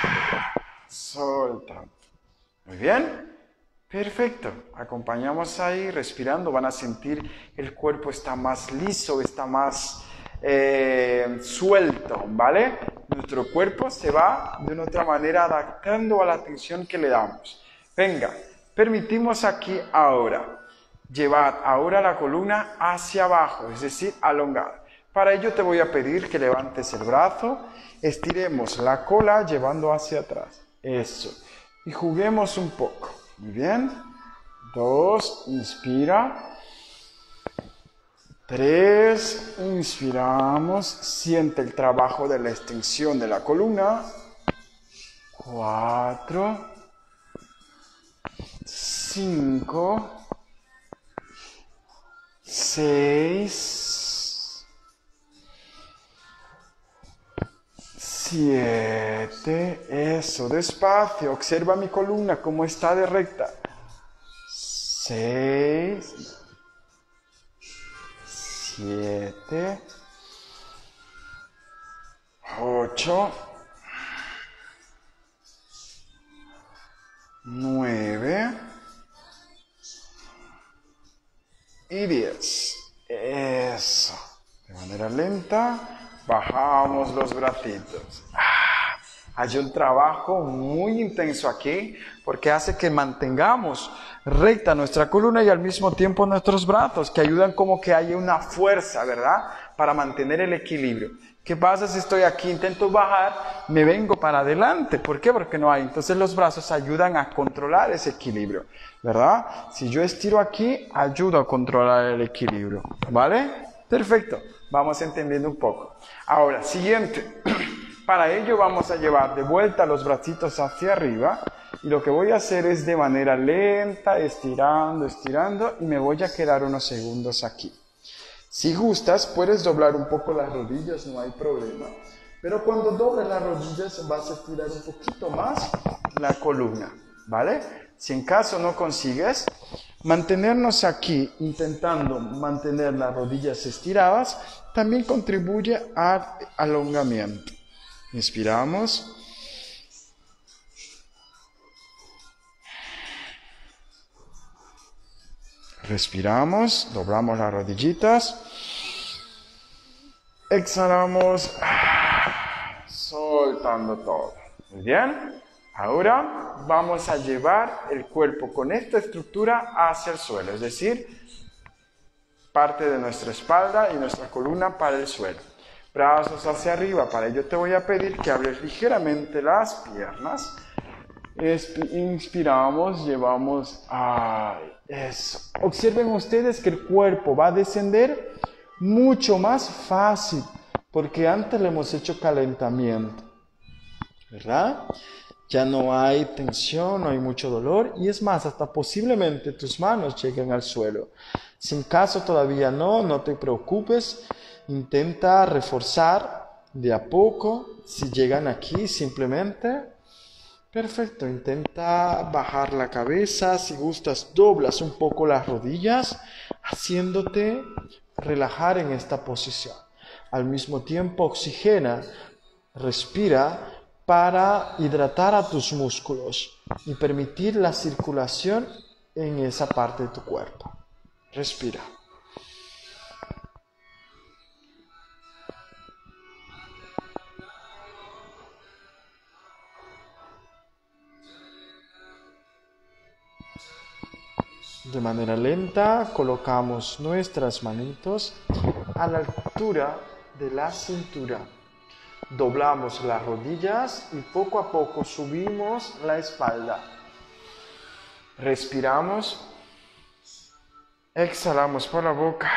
Solta. Muy bien. Perfecto. Acompañamos ahí respirando. Van a sentir el cuerpo está más liso, está más eh, suelto, ¿vale? nuestro cuerpo se va de una otra manera adaptando a la tensión que le damos. Venga, permitimos aquí ahora, llevar ahora la columna hacia abajo, es decir, alongar. Para ello te voy a pedir que levantes el brazo, estiremos la cola llevando hacia atrás. Eso. Y juguemos un poco. Muy bien. Dos, inspira. Tres, inspiramos. Siente el trabajo de la extensión de la columna. Cuatro. Cinco. Seis. Siete. Eso, despacio. Observa mi columna cómo está de recta. Seis. Siete. Ocho. Nueve. Y diez. Eso. De manera lenta, bajamos los bracitos. Ah, hay un trabajo muy intenso aquí porque hace que mantengamos recta nuestra columna y al mismo tiempo nuestros brazos, que ayudan como que haya una fuerza, ¿verdad? Para mantener el equilibrio. ¿Qué pasa si estoy aquí, intento bajar, me vengo para adelante? ¿Por qué? Porque no hay. Entonces los brazos ayudan a controlar ese equilibrio, ¿verdad? Si yo estiro aquí, ayudo a controlar el equilibrio, ¿vale? Perfecto. Vamos entendiendo un poco. Ahora, siguiente. Para ello vamos a llevar de vuelta los bracitos hacia arriba. Y lo que voy a hacer es de manera lenta, estirando, estirando. Y me voy a quedar unos segundos aquí. Si gustas, puedes doblar un poco las rodillas, no hay problema. Pero cuando dobles las rodillas vas a estirar un poquito más la columna, ¿vale? Si en caso no consigues, mantenernos aquí intentando mantener las rodillas estiradas también contribuye al alongamiento. Inspiramos. Respiramos, doblamos las rodillitas. Exhalamos, soltando todo. Muy bien. Ahora vamos a llevar el cuerpo con esta estructura hacia el suelo, es decir, parte de nuestra espalda y nuestra columna para el suelo. Brazos hacia arriba, para ello te voy a pedir que abres ligeramente las piernas. Inspiramos, llevamos a eso. Observen ustedes que el cuerpo va a descender mucho más fácil, porque antes le hemos hecho calentamiento, ¿verdad? Ya no hay tensión, no hay mucho dolor, y es más, hasta posiblemente tus manos lleguen al suelo. Si en caso todavía no, no te preocupes, intenta reforzar de a poco. Si llegan aquí, simplemente, perfecto, intenta bajar la cabeza. Si gustas, doblas un poco las rodillas, haciéndote relajar en esta posición. Al mismo tiempo, oxigena, respira, para hidratar a tus músculos y permitir la circulación en esa parte de tu cuerpo. Respira. De manera lenta, colocamos nuestras manitos a la altura de la cintura. Doblamos las rodillas y poco a poco subimos la espalda. Respiramos. Exhalamos por la boca.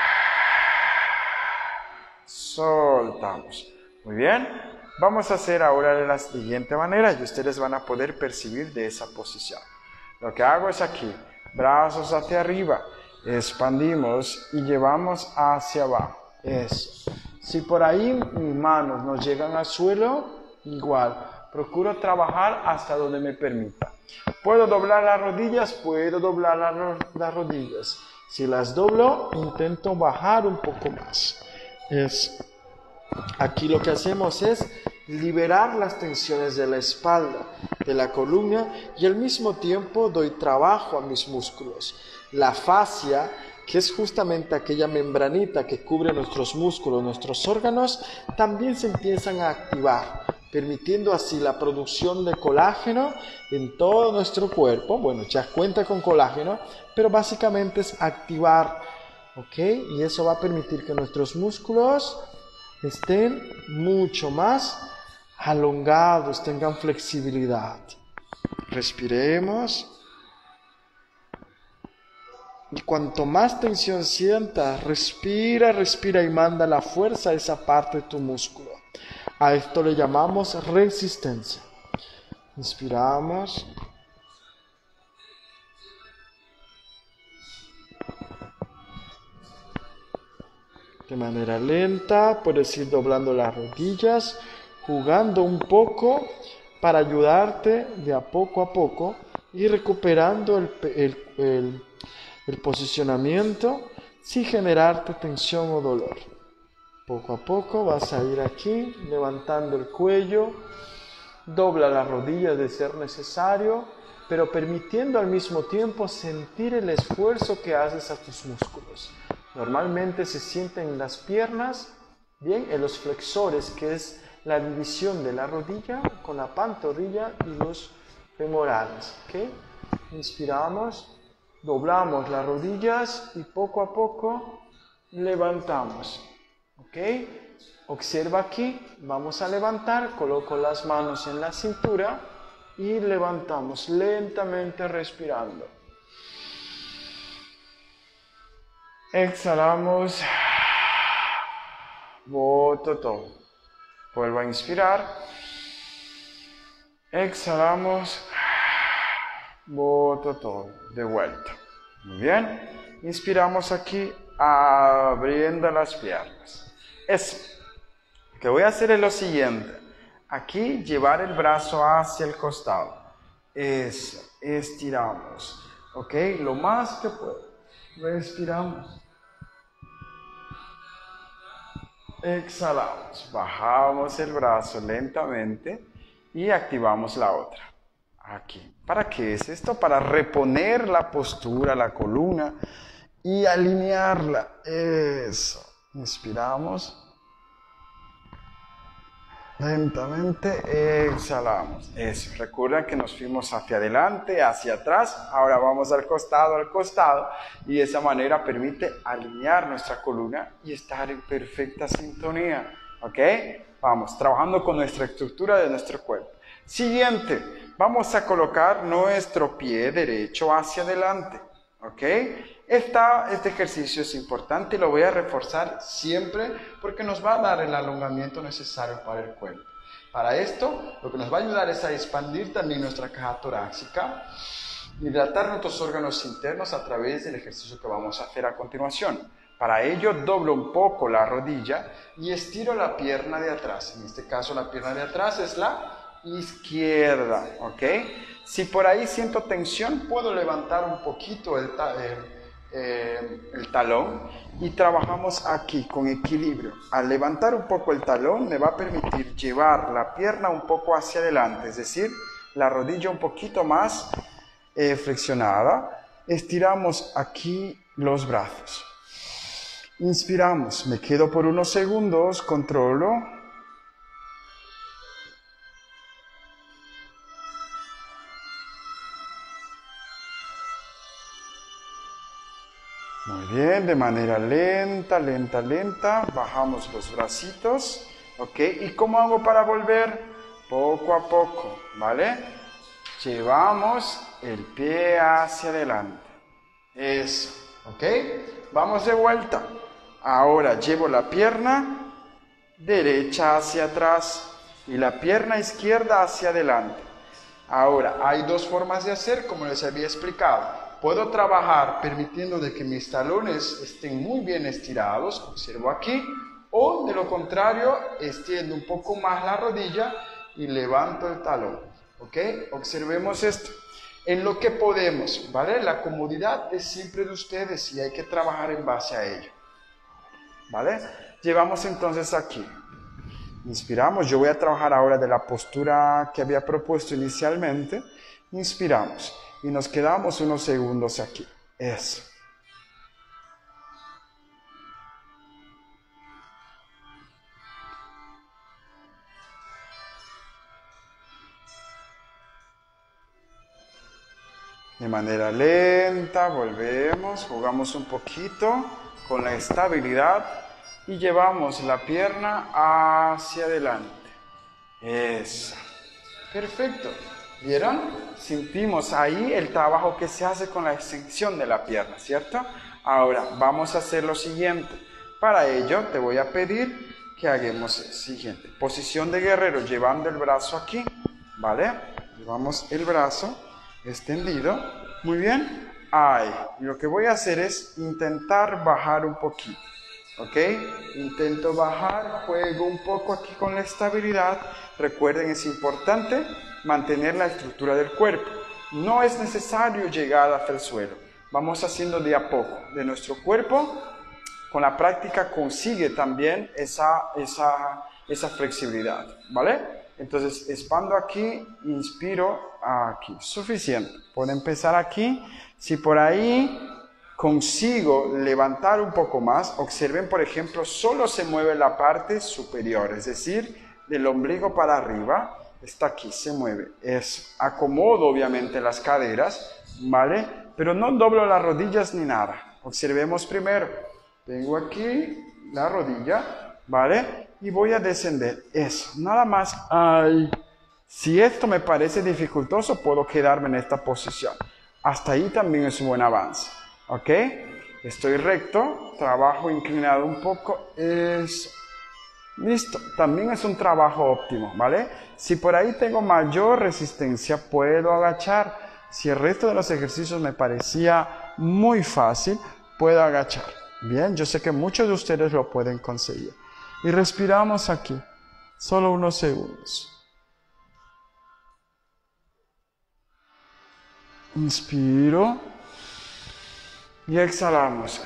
Soltamos. Muy bien. Vamos a hacer ahora de la siguiente manera y ustedes van a poder percibir de esa posición. Lo que hago es aquí. Brazos hacia arriba. Expandimos y llevamos hacia abajo. Eso. Si por ahí mis manos no llegan al suelo, igual, procuro trabajar hasta donde me permita. ¿Puedo doblar las rodillas? Puedo doblar las, las rodillas. Si las doblo, intento bajar un poco más. Es, aquí lo que hacemos es liberar las tensiones de la espalda, de la columna, y al mismo tiempo doy trabajo a mis músculos. La fascia, que es justamente aquella membranita que cubre nuestros músculos, nuestros órganos, también se empiezan a activar permitiendo así la producción de colágeno en todo nuestro cuerpo. Bueno, ya cuenta con colágeno, pero básicamente es activar, ¿ok? Y eso va a permitir que nuestros músculos estén mucho más alongados, tengan flexibilidad. Respiremos. Y cuanto más tensión sientas, respira, respira y manda la fuerza a esa parte de tu músculo. A esto le llamamos resistencia. Inspiramos. De manera lenta, puedes ir doblando las rodillas, jugando un poco para ayudarte de a poco a poco y recuperando el, el, el, el posicionamiento sin generarte tensión o dolor. Poco a poco vas a ir aquí levantando el cuello, dobla las rodillas de ser necesario, pero permitiendo al mismo tiempo sentir el esfuerzo que haces a tus músculos. Normalmente se sienten en las piernas, bien, en los flexores, que es la división de la rodilla con la pantorrilla y los femorales. ¿Okay? Inspiramos, doblamos las rodillas y poco a poco levantamos. ¿Ok? Observa aquí, vamos a levantar, coloco las manos en la cintura y levantamos lentamente respirando. Exhalamos, boto todo. Vuelvo a inspirar, exhalamos, boto todo, de vuelta. Muy bien, inspiramos aquí, abriendo las piernas. Eso. Lo que voy a hacer es lo siguiente. Aquí llevar el brazo hacia el costado. Eso. Estiramos. ¿Ok? Lo más que puedo. Respiramos. Exhalamos. Bajamos el brazo lentamente y activamos la otra. Aquí. ¿Para qué es esto? Para reponer la postura, la columna y alinearla. Eso. Inspiramos. Lentamente exhalamos. Eso. Recuerda que nos fuimos hacia adelante, hacia atrás. Ahora vamos al costado, al costado. Y de esa manera permite alinear nuestra columna y estar en perfecta sintonía. ¿Ok? Vamos, trabajando con nuestra estructura de nuestro cuerpo. Siguiente. Vamos a colocar nuestro pie derecho hacia adelante. ¿Ok? Esta, este ejercicio es importante y lo voy a reforzar siempre porque nos va a dar el alongamiento necesario para el cuerpo. Para esto, lo que nos va a ayudar es a expandir también nuestra caja torácica, hidratar nuestros órganos internos a través del ejercicio que vamos a hacer a continuación. Para ello, doblo un poco la rodilla y estiro la pierna de atrás. En este caso, la pierna de atrás es la izquierda, ¿ok? Si por ahí siento tensión, puedo levantar un poquito el, ta el, eh, el talón y trabajamos aquí con equilibrio. Al levantar un poco el talón me va a permitir llevar la pierna un poco hacia adelante, es decir, la rodilla un poquito más eh, flexionada. Estiramos aquí los brazos. Inspiramos, me quedo por unos segundos, controlo. Muy bien, de manera lenta, lenta, lenta, bajamos los bracitos, ¿ok? ¿Y cómo hago para volver? Poco a poco, ¿vale? Llevamos el pie hacia adelante, eso, ¿ok? Vamos de vuelta. Ahora llevo la pierna derecha hacia atrás y la pierna izquierda hacia adelante. Ahora, hay dos formas de hacer, como les había explicado. Puedo trabajar permitiendo de que mis talones estén muy bien estirados, observo aquí, o de lo contrario, extiendo un poco más la rodilla y levanto el talón, ¿ok? Observemos esto. En lo que podemos, ¿vale? La comodidad es siempre de ustedes y hay que trabajar en base a ello, ¿vale? Llevamos entonces aquí. Inspiramos, yo voy a trabajar ahora de la postura que había propuesto inicialmente. Inspiramos y nos quedamos unos segundos aquí. Eso. De manera lenta, volvemos, jugamos un poquito con la estabilidad y llevamos la pierna hacia adelante. Eso. Perfecto. ¿Vieron? Sentimos ahí el trabajo que se hace con la extensión de la pierna, ¿cierto? Ahora, vamos a hacer lo siguiente. Para ello, te voy a pedir que hagamos el siguiente. Posición de guerrero, llevando el brazo aquí, ¿vale? Llevamos el brazo extendido. Muy bien. Ahí. Y lo que voy a hacer es intentar bajar un poquito. ¿Ok? Intento bajar, juego un poco aquí con la estabilidad. Recuerden, es importante mantener la estructura del cuerpo. No es necesario llegar hasta el suelo. Vamos haciendo de a poco. De nuestro cuerpo, con la práctica consigue también esa, esa, esa flexibilidad. ¿Vale? Entonces, expando aquí, inspiro aquí. Suficiente. Puedo empezar aquí. Si por ahí consigo levantar un poco más, observen, por ejemplo, solo se mueve la parte superior, es decir, del ombligo para arriba, está aquí, se mueve. Es acomodo, obviamente, las caderas, ¿vale? Pero no doblo las rodillas ni nada. Observemos primero. Tengo aquí la rodilla, ¿vale? Y voy a descender. Eso, nada más. Ay. Si esto me parece dificultoso, puedo quedarme en esta posición. Hasta ahí también es un buen avance. ¿Ok? Estoy recto, trabajo inclinado un poco, eso. Listo, también es un trabajo óptimo, ¿vale? Si por ahí tengo mayor resistencia, puedo agachar. Si el resto de los ejercicios me parecía muy fácil, puedo agachar. Bien, yo sé que muchos de ustedes lo pueden conseguir. Y respiramos aquí, solo unos segundos. Inspiro. Y exhalamos.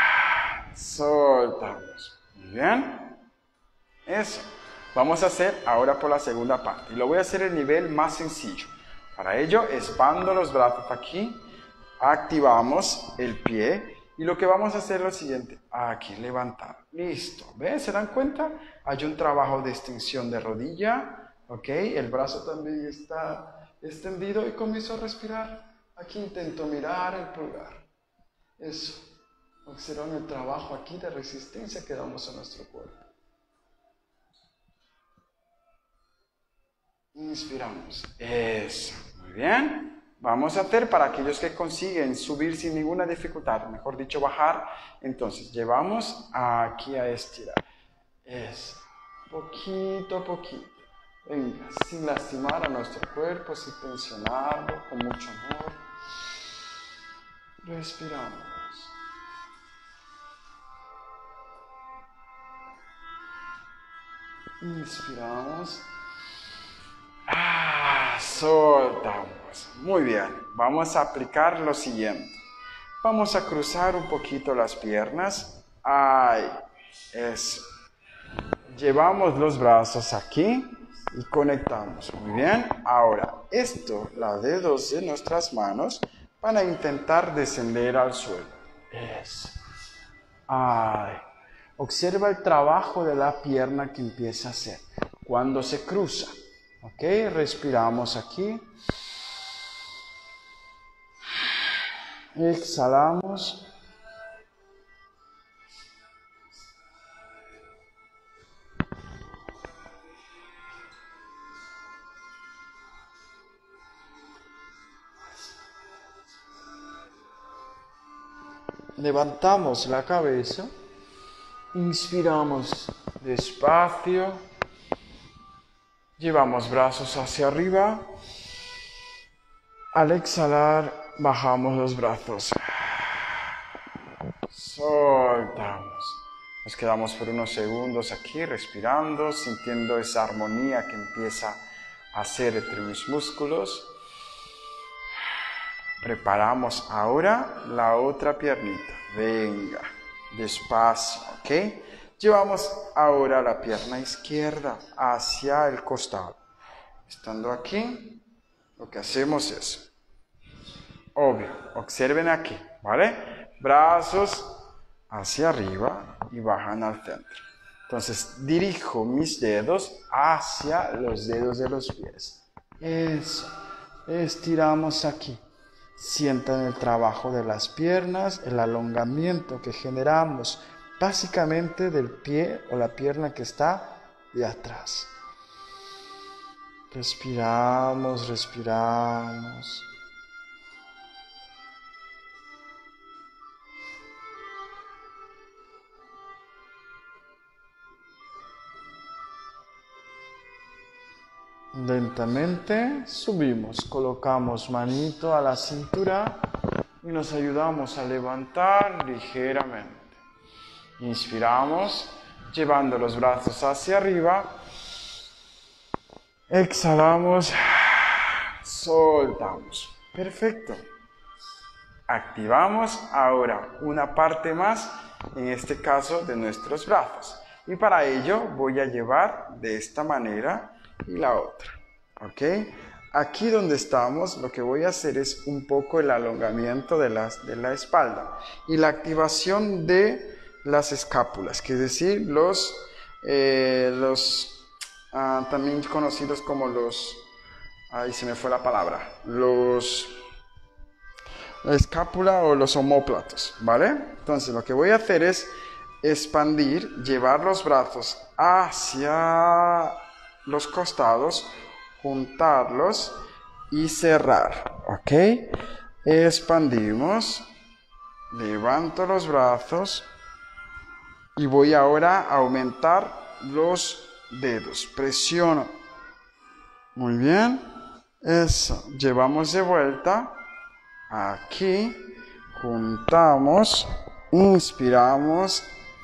Soltamos. Muy bien. Eso. Vamos a hacer ahora por la segunda parte. Y lo voy a hacer en el nivel más sencillo. Para ello, expando los brazos aquí. Activamos el pie. Y lo que vamos a hacer es lo siguiente. Aquí, levantar. Listo. ¿Ven? ¿Se dan cuenta? Hay un trabajo de extensión de rodilla. ¿Ok? El brazo también está extendido y comienzo a respirar. Aquí intento mirar el pulgar. Eso. Observan el trabajo aquí de resistencia que damos a nuestro cuerpo. Inspiramos. Eso. Muy bien. Vamos a hacer para aquellos que consiguen subir sin ninguna dificultad, mejor dicho, bajar. Entonces, llevamos aquí a estirar. Eso. Poquito a poquito. Venga, sin lastimar a nuestro cuerpo, sin tensionarlo, con mucho amor. Respiramos. Inspiramos. Ah, soltamos. Muy bien. Vamos a aplicar lo siguiente. Vamos a cruzar un poquito las piernas. Ahí. Eso. Llevamos los brazos aquí y conectamos. Muy bien. Ahora, esto, los dedos de nuestras manos van a intentar descender al suelo. Eso. Ay. Observa el trabajo de la pierna que empieza a hacer cuando se cruza. Ok, respiramos aquí. Exhalamos. Levantamos la cabeza. Inspiramos despacio. Llevamos brazos hacia arriba. Al exhalar, bajamos los brazos. Soltamos. Nos quedamos por unos segundos aquí respirando, sintiendo esa armonía que empieza a hacer entre mis músculos. Preparamos ahora la otra piernita. Venga, despacio, ¿ok? Llevamos ahora la pierna izquierda hacia el costado. Estando aquí, lo que hacemos es, obvio, observen aquí, ¿vale? Brazos hacia arriba y bajan al centro. Entonces, dirijo mis dedos hacia los dedos de los pies. Eso. Estiramos aquí. Sientan el trabajo de las piernas, el alongamiento que generamos básicamente del pie o la pierna que está de atrás. Respiramos, respiramos. Lentamente subimos, colocamos manito a la cintura y nos ayudamos a levantar ligeramente. Inspiramos, llevando los brazos hacia arriba. Exhalamos, soltamos. Perfecto. Activamos ahora una parte más, en este caso de nuestros brazos. Y para ello voy a llevar de esta manera y la otra, ¿ok? Aquí donde estamos, lo que voy a hacer es un poco el alongamiento de, las, de la espalda y la activación de las escápulas, que es decir, los, eh, los ah, también conocidos como los, ahí se me fue la palabra, los, la escápula o los omóplatos, ¿vale? Entonces lo que voy a hacer es expandir, llevar los brazos hacia los costados, juntarlos y cerrar, ¿ok? Expandimos, levanto los brazos y voy ahora a aumentar los dedos, presiono, muy bien, eso, llevamos de vuelta, aquí, juntamos, inspiramos,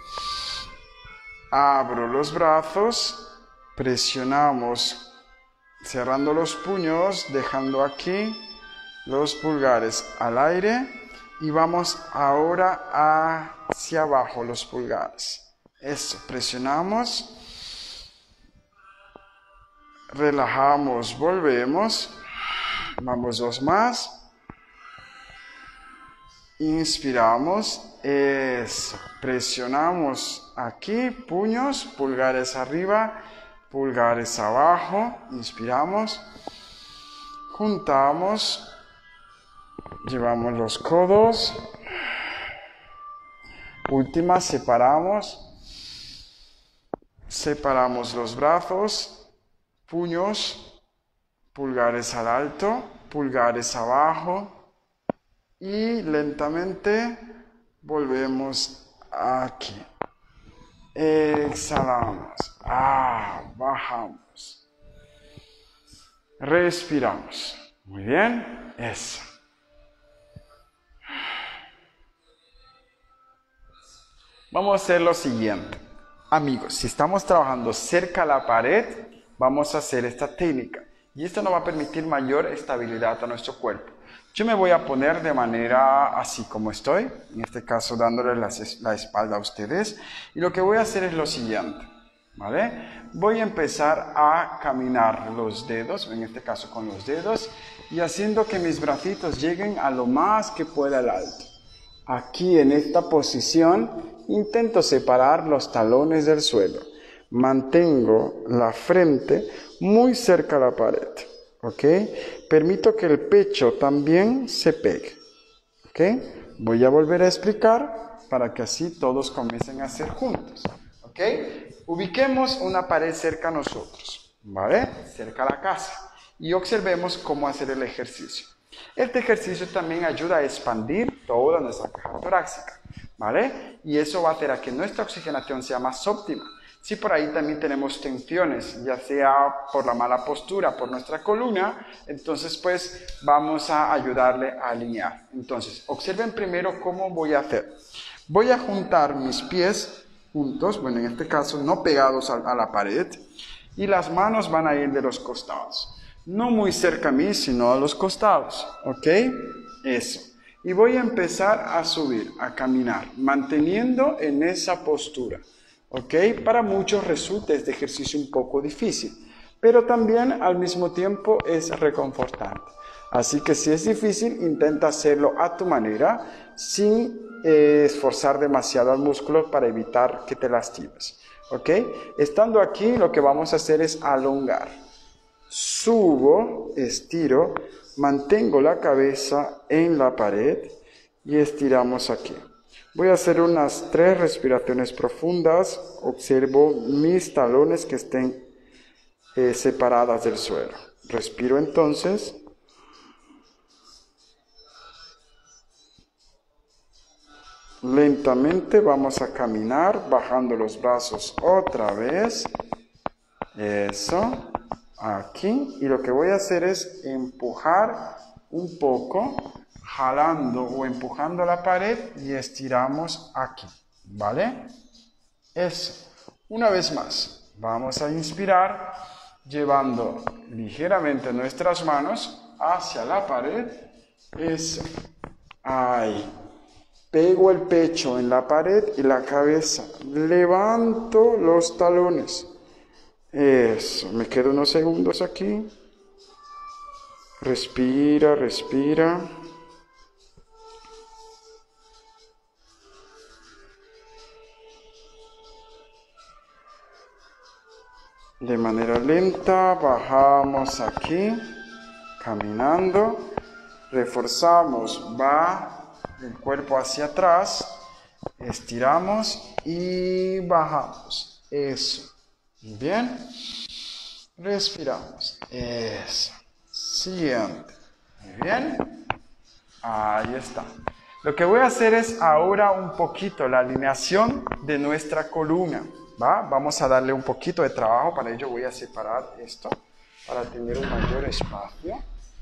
abro los brazos, presionamos cerrando los puños, dejando aquí los pulgares al aire y vamos ahora hacia abajo los pulgares. Eso, presionamos, relajamos, volvemos, vamos dos más, inspiramos, eso, presionamos aquí, puños, pulgares arriba, pulgares abajo, inspiramos, juntamos, llevamos los codos, última, separamos, separamos los brazos, puños, pulgares al alto, pulgares abajo y lentamente volvemos aquí. Exhalamos, ah, bajamos, respiramos, muy bien, eso. Vamos a hacer lo siguiente, amigos, si estamos trabajando cerca a la pared, vamos a hacer esta técnica y esto nos va a permitir mayor estabilidad a nuestro cuerpo. Yo me voy a poner de manera así como estoy, en este caso dándole la, la espalda a ustedes. Y lo que voy a hacer es lo siguiente, ¿vale? Voy a empezar a caminar los dedos, en este caso con los dedos, y haciendo que mis bracitos lleguen a lo más que pueda al alto. Aquí en esta posición intento separar los talones del suelo. Mantengo la frente muy cerca a la pared. ¿Ok? Permito que el pecho también se pegue. ¿Ok? Voy a volver a explicar para que así todos comiencen a hacer juntos. ¿Ok? Ubiquemos una pared cerca a nosotros, ¿vale? Cerca a la casa. Y observemos cómo hacer el ejercicio. Este ejercicio también ayuda a expandir toda nuestra caja torácica, ¿vale? Y eso va a hacer a que nuestra oxigenación sea más óptima. Si por ahí también tenemos tensiones, ya sea por la mala postura, por nuestra columna, entonces pues vamos a ayudarle a alinear. Entonces, observen primero cómo voy a hacer. Voy a juntar mis pies juntos, bueno, en este caso no pegados a, a la pared, y las manos van a ir de los costados. No muy cerca a mí, sino a los costados, ¿ok? Eso. Y voy a empezar a subir, a caminar, manteniendo en esa postura. ¿Ok? Para muchos resulta este ejercicio un poco difícil, pero también al mismo tiempo es reconfortante. Así que si es difícil, intenta hacerlo a tu manera, sin eh, esforzar demasiado al músculo para evitar que te lastimes. ¿Ok? Estando aquí, lo que vamos a hacer es alongar. Subo, estiro, mantengo la cabeza en la pared y estiramos aquí. Voy a hacer unas tres respiraciones profundas. Observo mis talones que estén eh, separadas del suelo. Respiro entonces. Lentamente vamos a caminar, bajando los brazos otra vez. Eso. Aquí. Y lo que voy a hacer es empujar un poco, jalando o empujando la pared y estiramos aquí. ¿Vale? Eso. Una vez más. Vamos a inspirar, llevando ligeramente nuestras manos hacia la pared. Eso. Ahí. Pego el pecho en la pared y la cabeza. Levanto los talones. Eso. Me quedo unos segundos aquí. Respira, respira. De manera lenta bajamos aquí, caminando. Reforzamos, va el cuerpo hacia atrás, estiramos y bajamos. Eso. Bien. Respiramos. Eso. Siguiente. Muy bien. Ahí está. Lo que voy a hacer es ahora un poquito la alineación de nuestra columna. ¿Va? Vamos a darle un poquito de trabajo. Para ello voy a separar esto para tener un mayor espacio.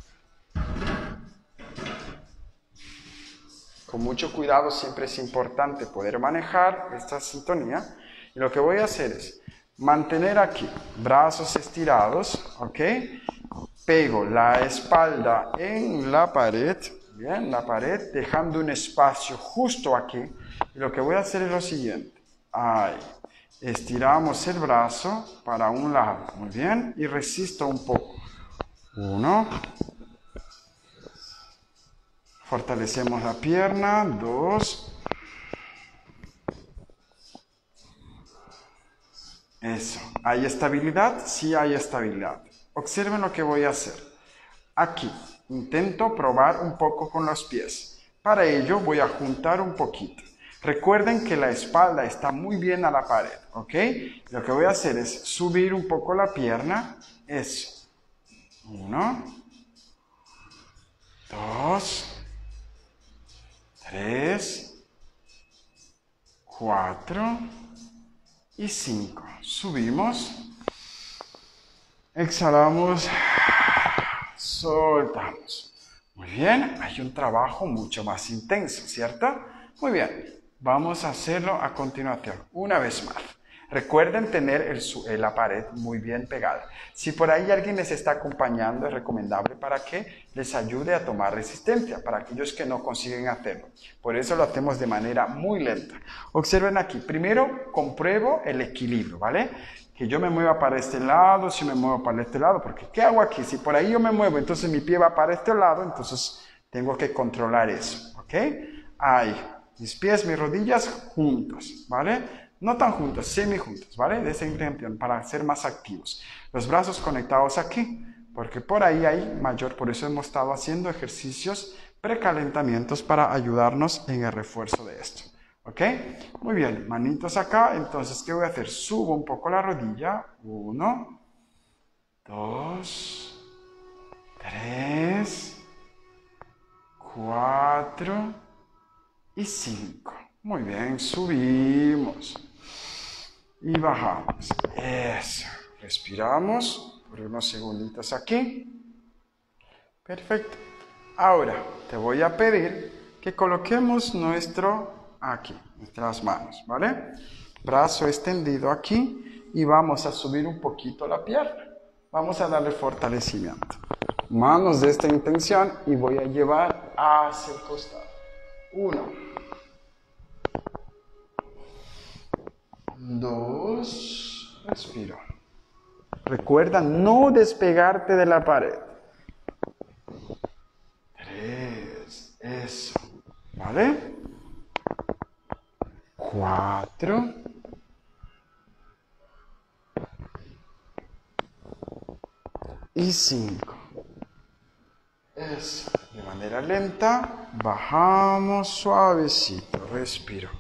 Con mucho cuidado, siempre es importante poder manejar esta sintonía. Y lo que voy a hacer es mantener aquí, brazos estirados, ¿ok? Pego la espalda en la pared, bien, la pared, dejando un espacio justo aquí. Y lo que voy a hacer es lo siguiente. Ahí. Estiramos el brazo para un lado, muy bien, y resisto un poco. Uno. Fortalecemos la pierna, dos. Eso. ¿Hay estabilidad? Sí hay estabilidad. Observen lo que voy a hacer. Aquí, intento probar un poco con los pies. Para ello voy a juntar un poquito. Recuerden que la espalda está muy bien a la pared, ¿ok? Lo que voy a hacer es subir un poco la pierna. Eso. Uno. Dos. Tres, cuatro y cinco. Subimos, exhalamos, soltamos. Muy bien, hay un trabajo mucho más intenso, ¿cierto? Muy bien, vamos a hacerlo a continuación, una vez más. Recuerden tener el, la pared muy bien pegada. Si por ahí alguien les está acompañando, es recomendable para que les ayude a tomar resistencia, para aquellos que no consiguen hacerlo. Por eso lo hacemos de manera muy lenta. Observen aquí, primero compruebo el equilibrio, ¿vale? Que yo me mueva para este lado, si me muevo para este lado, porque ¿qué hago aquí? Si por ahí yo me muevo, entonces mi pie va para este lado, entonces tengo que controlar eso, ¿ok? Ahí, mis pies, mis rodillas juntos, ¿vale? No tan juntos, semi juntos, ¿vale? De esa intención, para ser más activos. Los brazos conectados aquí, porque por ahí hay mayor, por eso hemos estado haciendo ejercicios precalentamientos para ayudarnos en el refuerzo de esto. ¿Ok? Muy bien, manitos acá, entonces, ¿qué voy a hacer? Subo un poco la rodilla, uno, dos, tres, cuatro y cinco. Muy bien, subimos. Y bajamos. Eso. Respiramos por unos segunditos aquí. Perfecto. Ahora te voy a pedir que coloquemos nuestro aquí, nuestras manos, ¿vale? Brazo extendido aquí y vamos a subir un poquito la pierna. Vamos a darle fortalecimiento. Manos de esta intención y voy a llevar hacia el costado. Uno. Dos, respiro. Recuerda no despegarte de la pared. Tres, eso, ¿vale? Cuatro. Y cinco. Eso. Eso. De manera lenta, bajamos suavecito, respiro.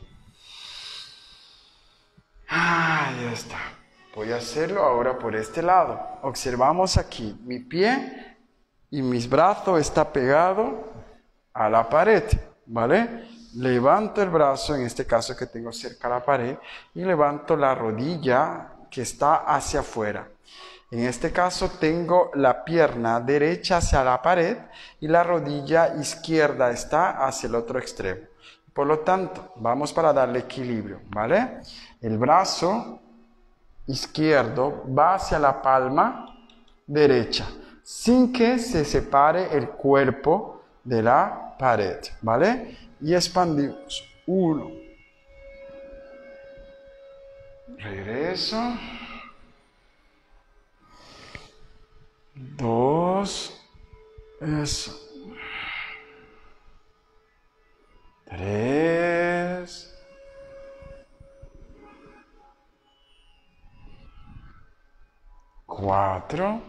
Ahí está. Voy a hacerlo ahora por este lado. Observamos aquí, mi pie y mis brazos está pegado a la pared, ¿vale? Levanto el brazo, en este caso que tengo cerca a la pared, y levanto la rodilla que está hacia afuera. En este caso tengo la pierna derecha hacia la pared y la rodilla izquierda está hacia el otro extremo. Por lo tanto, vamos para darle equilibrio, ¿vale? El brazo izquierdo va hacia la palma derecha, sin que se separe el cuerpo de la pared, ¿vale? Y expandimos. Uno. Regreso. Dos. Eso. Tres. Cuatro.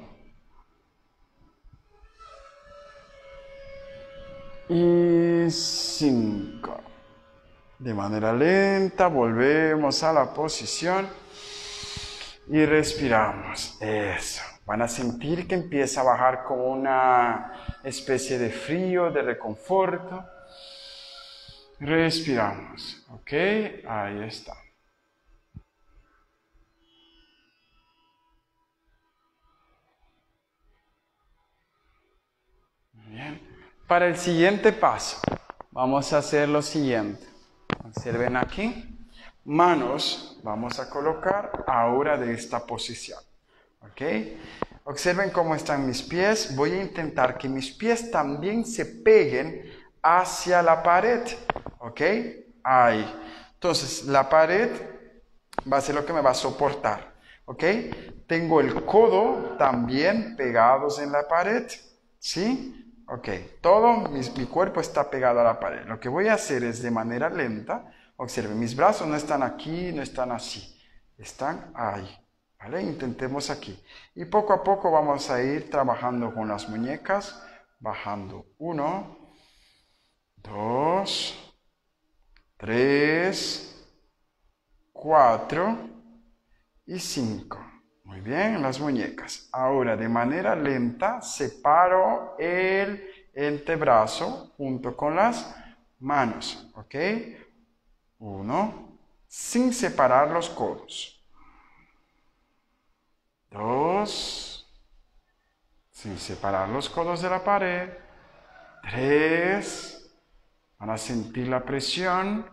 Y cinco. De manera lenta volvemos a la posición y respiramos. Eso. Van a sentir que empieza a bajar como una especie de frío, de reconforto. Respiramos. Ok, ahí está. Bien. Para el siguiente paso, vamos a hacer lo siguiente. Observen aquí. Manos vamos a colocar ahora de esta posición. ¿Ok? Observen cómo están mis pies. Voy a intentar que mis pies también se peguen hacia la pared. ¿Ok? Ahí. Entonces, la pared va a ser lo que me va a soportar. ¿Ok? Tengo el codo también pegados en la pared. ¿Sí? Ok, todo mi, mi cuerpo está pegado a la pared. Lo que voy a hacer es de manera lenta. Observen, mis brazos no están aquí, no están así. Están ahí. ¿Vale? Intentemos aquí. Y poco a poco vamos a ir trabajando con las muñecas. Bajando. Uno. Dos. Tres. Cuatro. Y cinco. Muy bien, las muñecas. Ahora, de manera lenta, separo el antebrazo junto con las manos. ¿Ok? Uno. Sin separar los codos. Dos. Sin separar los codos de la pared. Tres. Van a sentir la presión.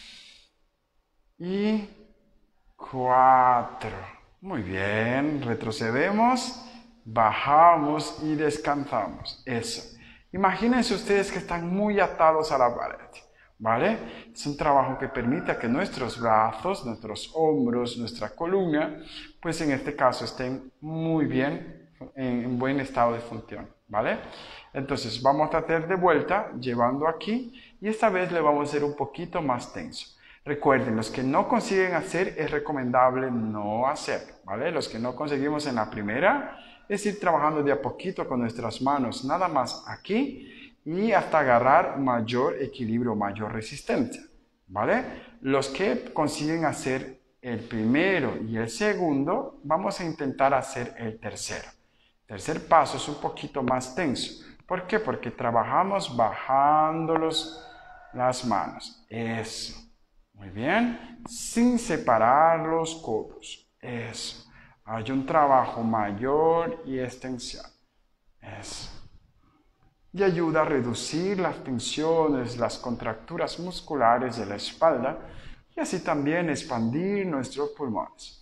Y cuatro. Muy bien, retrocedemos, bajamos y descansamos. Eso. Imagínense ustedes que están muy atados a la pared, ¿vale? Es un trabajo que permite que nuestros brazos, nuestros hombros, nuestra columna, pues en este caso estén muy bien, en, en buen estado de función, ¿vale? Entonces vamos a hacer de vuelta, llevando aquí, y esta vez le vamos a hacer un poquito más tenso. Recuerden, los que no consiguen hacer, es recomendable no hacer, ¿vale? Los que no conseguimos en la primera, es ir trabajando de a poquito con nuestras manos, nada más aquí, y hasta agarrar mayor equilibrio, mayor resistencia, ¿vale? Los que consiguen hacer el primero y el segundo, vamos a intentar hacer el tercero. El tercer paso es un poquito más tenso. ¿Por qué? Porque trabajamos bajando los, las manos. Eso. Muy bien, sin separar los codos. Eso. Hay un trabajo mayor y extensión. Eso. Y ayuda a reducir las tensiones, las contracturas musculares de la espalda y así también expandir nuestros pulmones.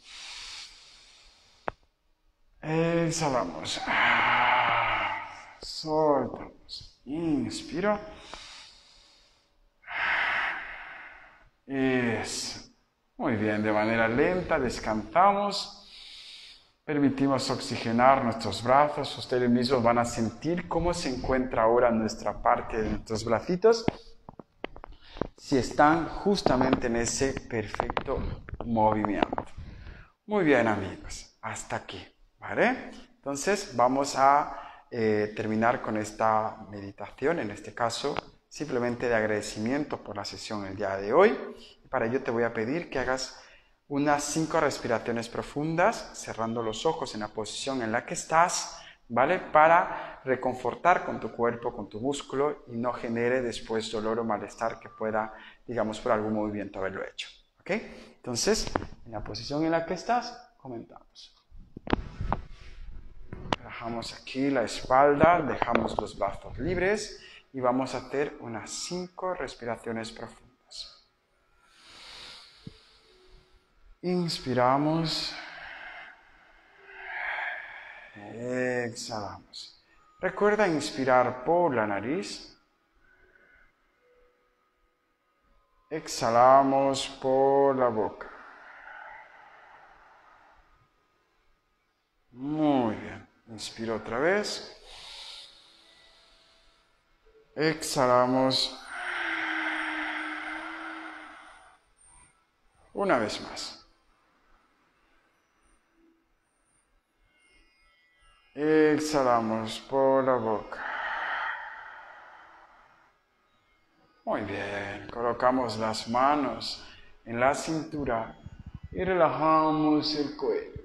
Exhalamos. Soltamos. Inspiro. Eso. Muy bien, de manera lenta descansamos. Permitimos oxigenar nuestros brazos. Ustedes mismos van a sentir cómo se encuentra ahora nuestra parte de nuestros bracitos. Si están justamente en ese perfecto movimiento. Muy bien, amigos. Hasta aquí. ¿Vale? Entonces vamos a eh, terminar con esta meditación, en este caso simplemente de agradecimiento por la sesión el día de hoy. Para ello te voy a pedir que hagas unas cinco respiraciones profundas, cerrando los ojos en la posición en la que estás, ¿vale? Para reconfortar con tu cuerpo, con tu músculo y no genere después dolor o malestar que pueda, digamos, por algún movimiento haberlo hecho, ¿ok? Entonces, en la posición en la que estás, comenzamos. Relajamos aquí la espalda, dejamos los brazos libres y vamos a hacer unas cinco respiraciones profundas. Inspiramos, exhalamos. Recuerda inspirar por la nariz, exhalamos por la boca. Muy bien, inspiro otra vez, exhalamos una vez más. Exhalamos por la boca. Muy bien, colocamos las manos en la cintura y relajamos el cuello.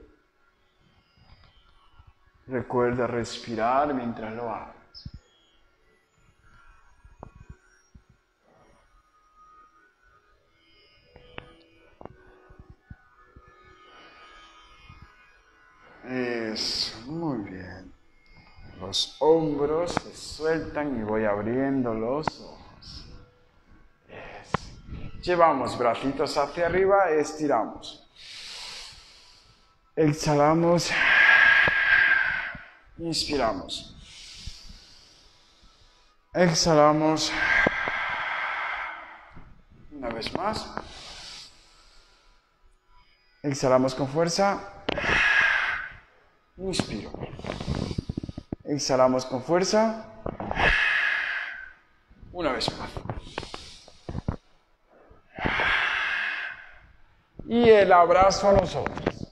Recuerda respirar mientras lo hagas. Eso, muy bien. Los hombros se sueltan y voy abriendo los ojos. Eso. Llevamos bracitos hacia arriba, estiramos. Exhalamos. Inspiramos. Exhalamos. Una vez más. Exhalamos con fuerza. Inspiro. Exhalamos con fuerza. Una vez más. Y el abrazo a los otros.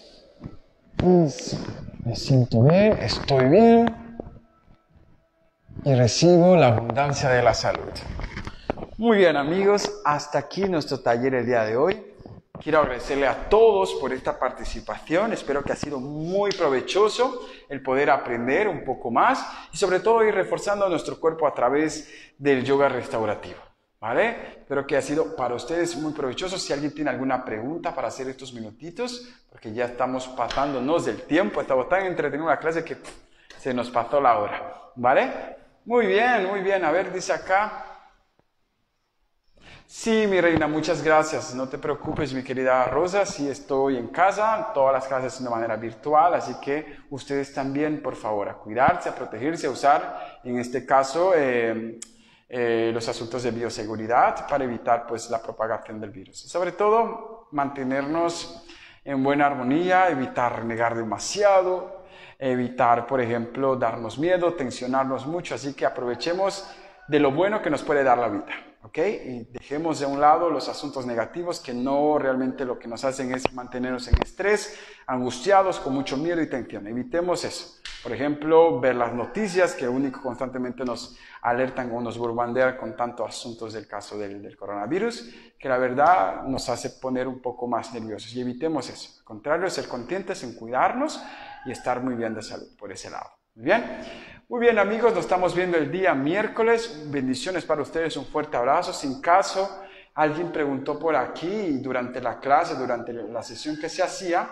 Me siento bien, estoy bien. Y recibo la abundancia de la salud. Muy bien, amigos, hasta aquí nuestro taller el día de hoy. Quiero agradecerle a todos por esta participación. Espero que ha sido muy provechoso el poder aprender un poco más y sobre todo ir reforzando nuestro cuerpo a través del yoga restaurativo, ¿vale? Espero que ha sido para ustedes muy provechoso. Si alguien tiene alguna pregunta para hacer estos minutitos, porque ya estamos pasándonos del tiempo, estamos tan entretenidos en la clase que pff, se nos pasó la hora, ¿vale? Muy bien, muy bien. A ver, dice acá. Sí, mi reina, muchas gracias. No te preocupes, mi querida Rosa. Sí, estoy en casa, todas las clases de manera virtual, así que ustedes también, por favor, a cuidarse, a protegerse, a usar, en este caso, eh, eh, los asuntos de bioseguridad para evitar, pues, la propagación del virus. Y sobre todo, mantenernos en buena armonía, evitar renegar demasiado, evitar, por ejemplo, darnos miedo, tensionarnos mucho, así que aprovechemos de lo bueno que nos puede dar la vida. ¿Ok? Y dejemos de un lado los asuntos negativos que no realmente lo que nos hacen es mantenernos en estrés, angustiados, con mucho miedo y tensión. Evitemos eso. Por ejemplo, ver las noticias que único constantemente nos alertan o nos bombardean con tantos asuntos del caso del, del coronavirus, que la verdad nos hace poner un poco más nerviosos. Y evitemos eso. Al contrario, ser conscientes en cuidarnos y estar muy bien de salud por ese lado. Muy bien. Muy bien, amigos, nos estamos viendo el día miércoles. Bendiciones para ustedes, un fuerte abrazo. Sin caso, alguien preguntó por aquí durante la clase, durante la sesión que se hacía.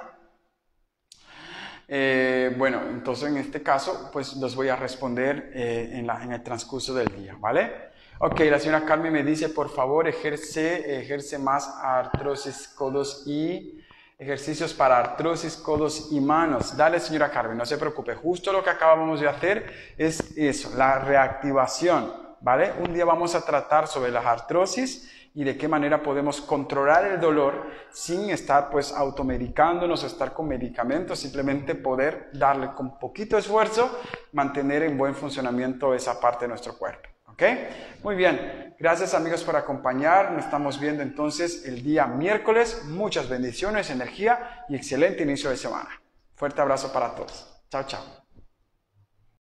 Eh, bueno, entonces en este caso, pues los voy a responder eh, en, la, en el transcurso del día, ¿vale? Ok, la señora Carmen me dice, por favor, ejerce, ejerce más artrosis, codos y... ejercicios para artrosis, codos y manos. Dale, señora Carmen, no se preocupe. Justo lo que acabamos de hacer es eso, la reactivación, ¿vale? Un día vamos a tratar sobre las artrosis y de qué manera podemos controlar el dolor sin estar, pues, automedicándonos o estar con medicamentos, simplemente poder darle con poquito esfuerzo, mantener en buen funcionamiento esa parte de nuestro cuerpo. ¿Ok? Muy bien. Gracias, amigos, por acompañar. Nos estamos viendo entonces el día miércoles. Muchas bendiciones, energía y excelente inicio de semana. Fuerte abrazo para todos. Chao, chao.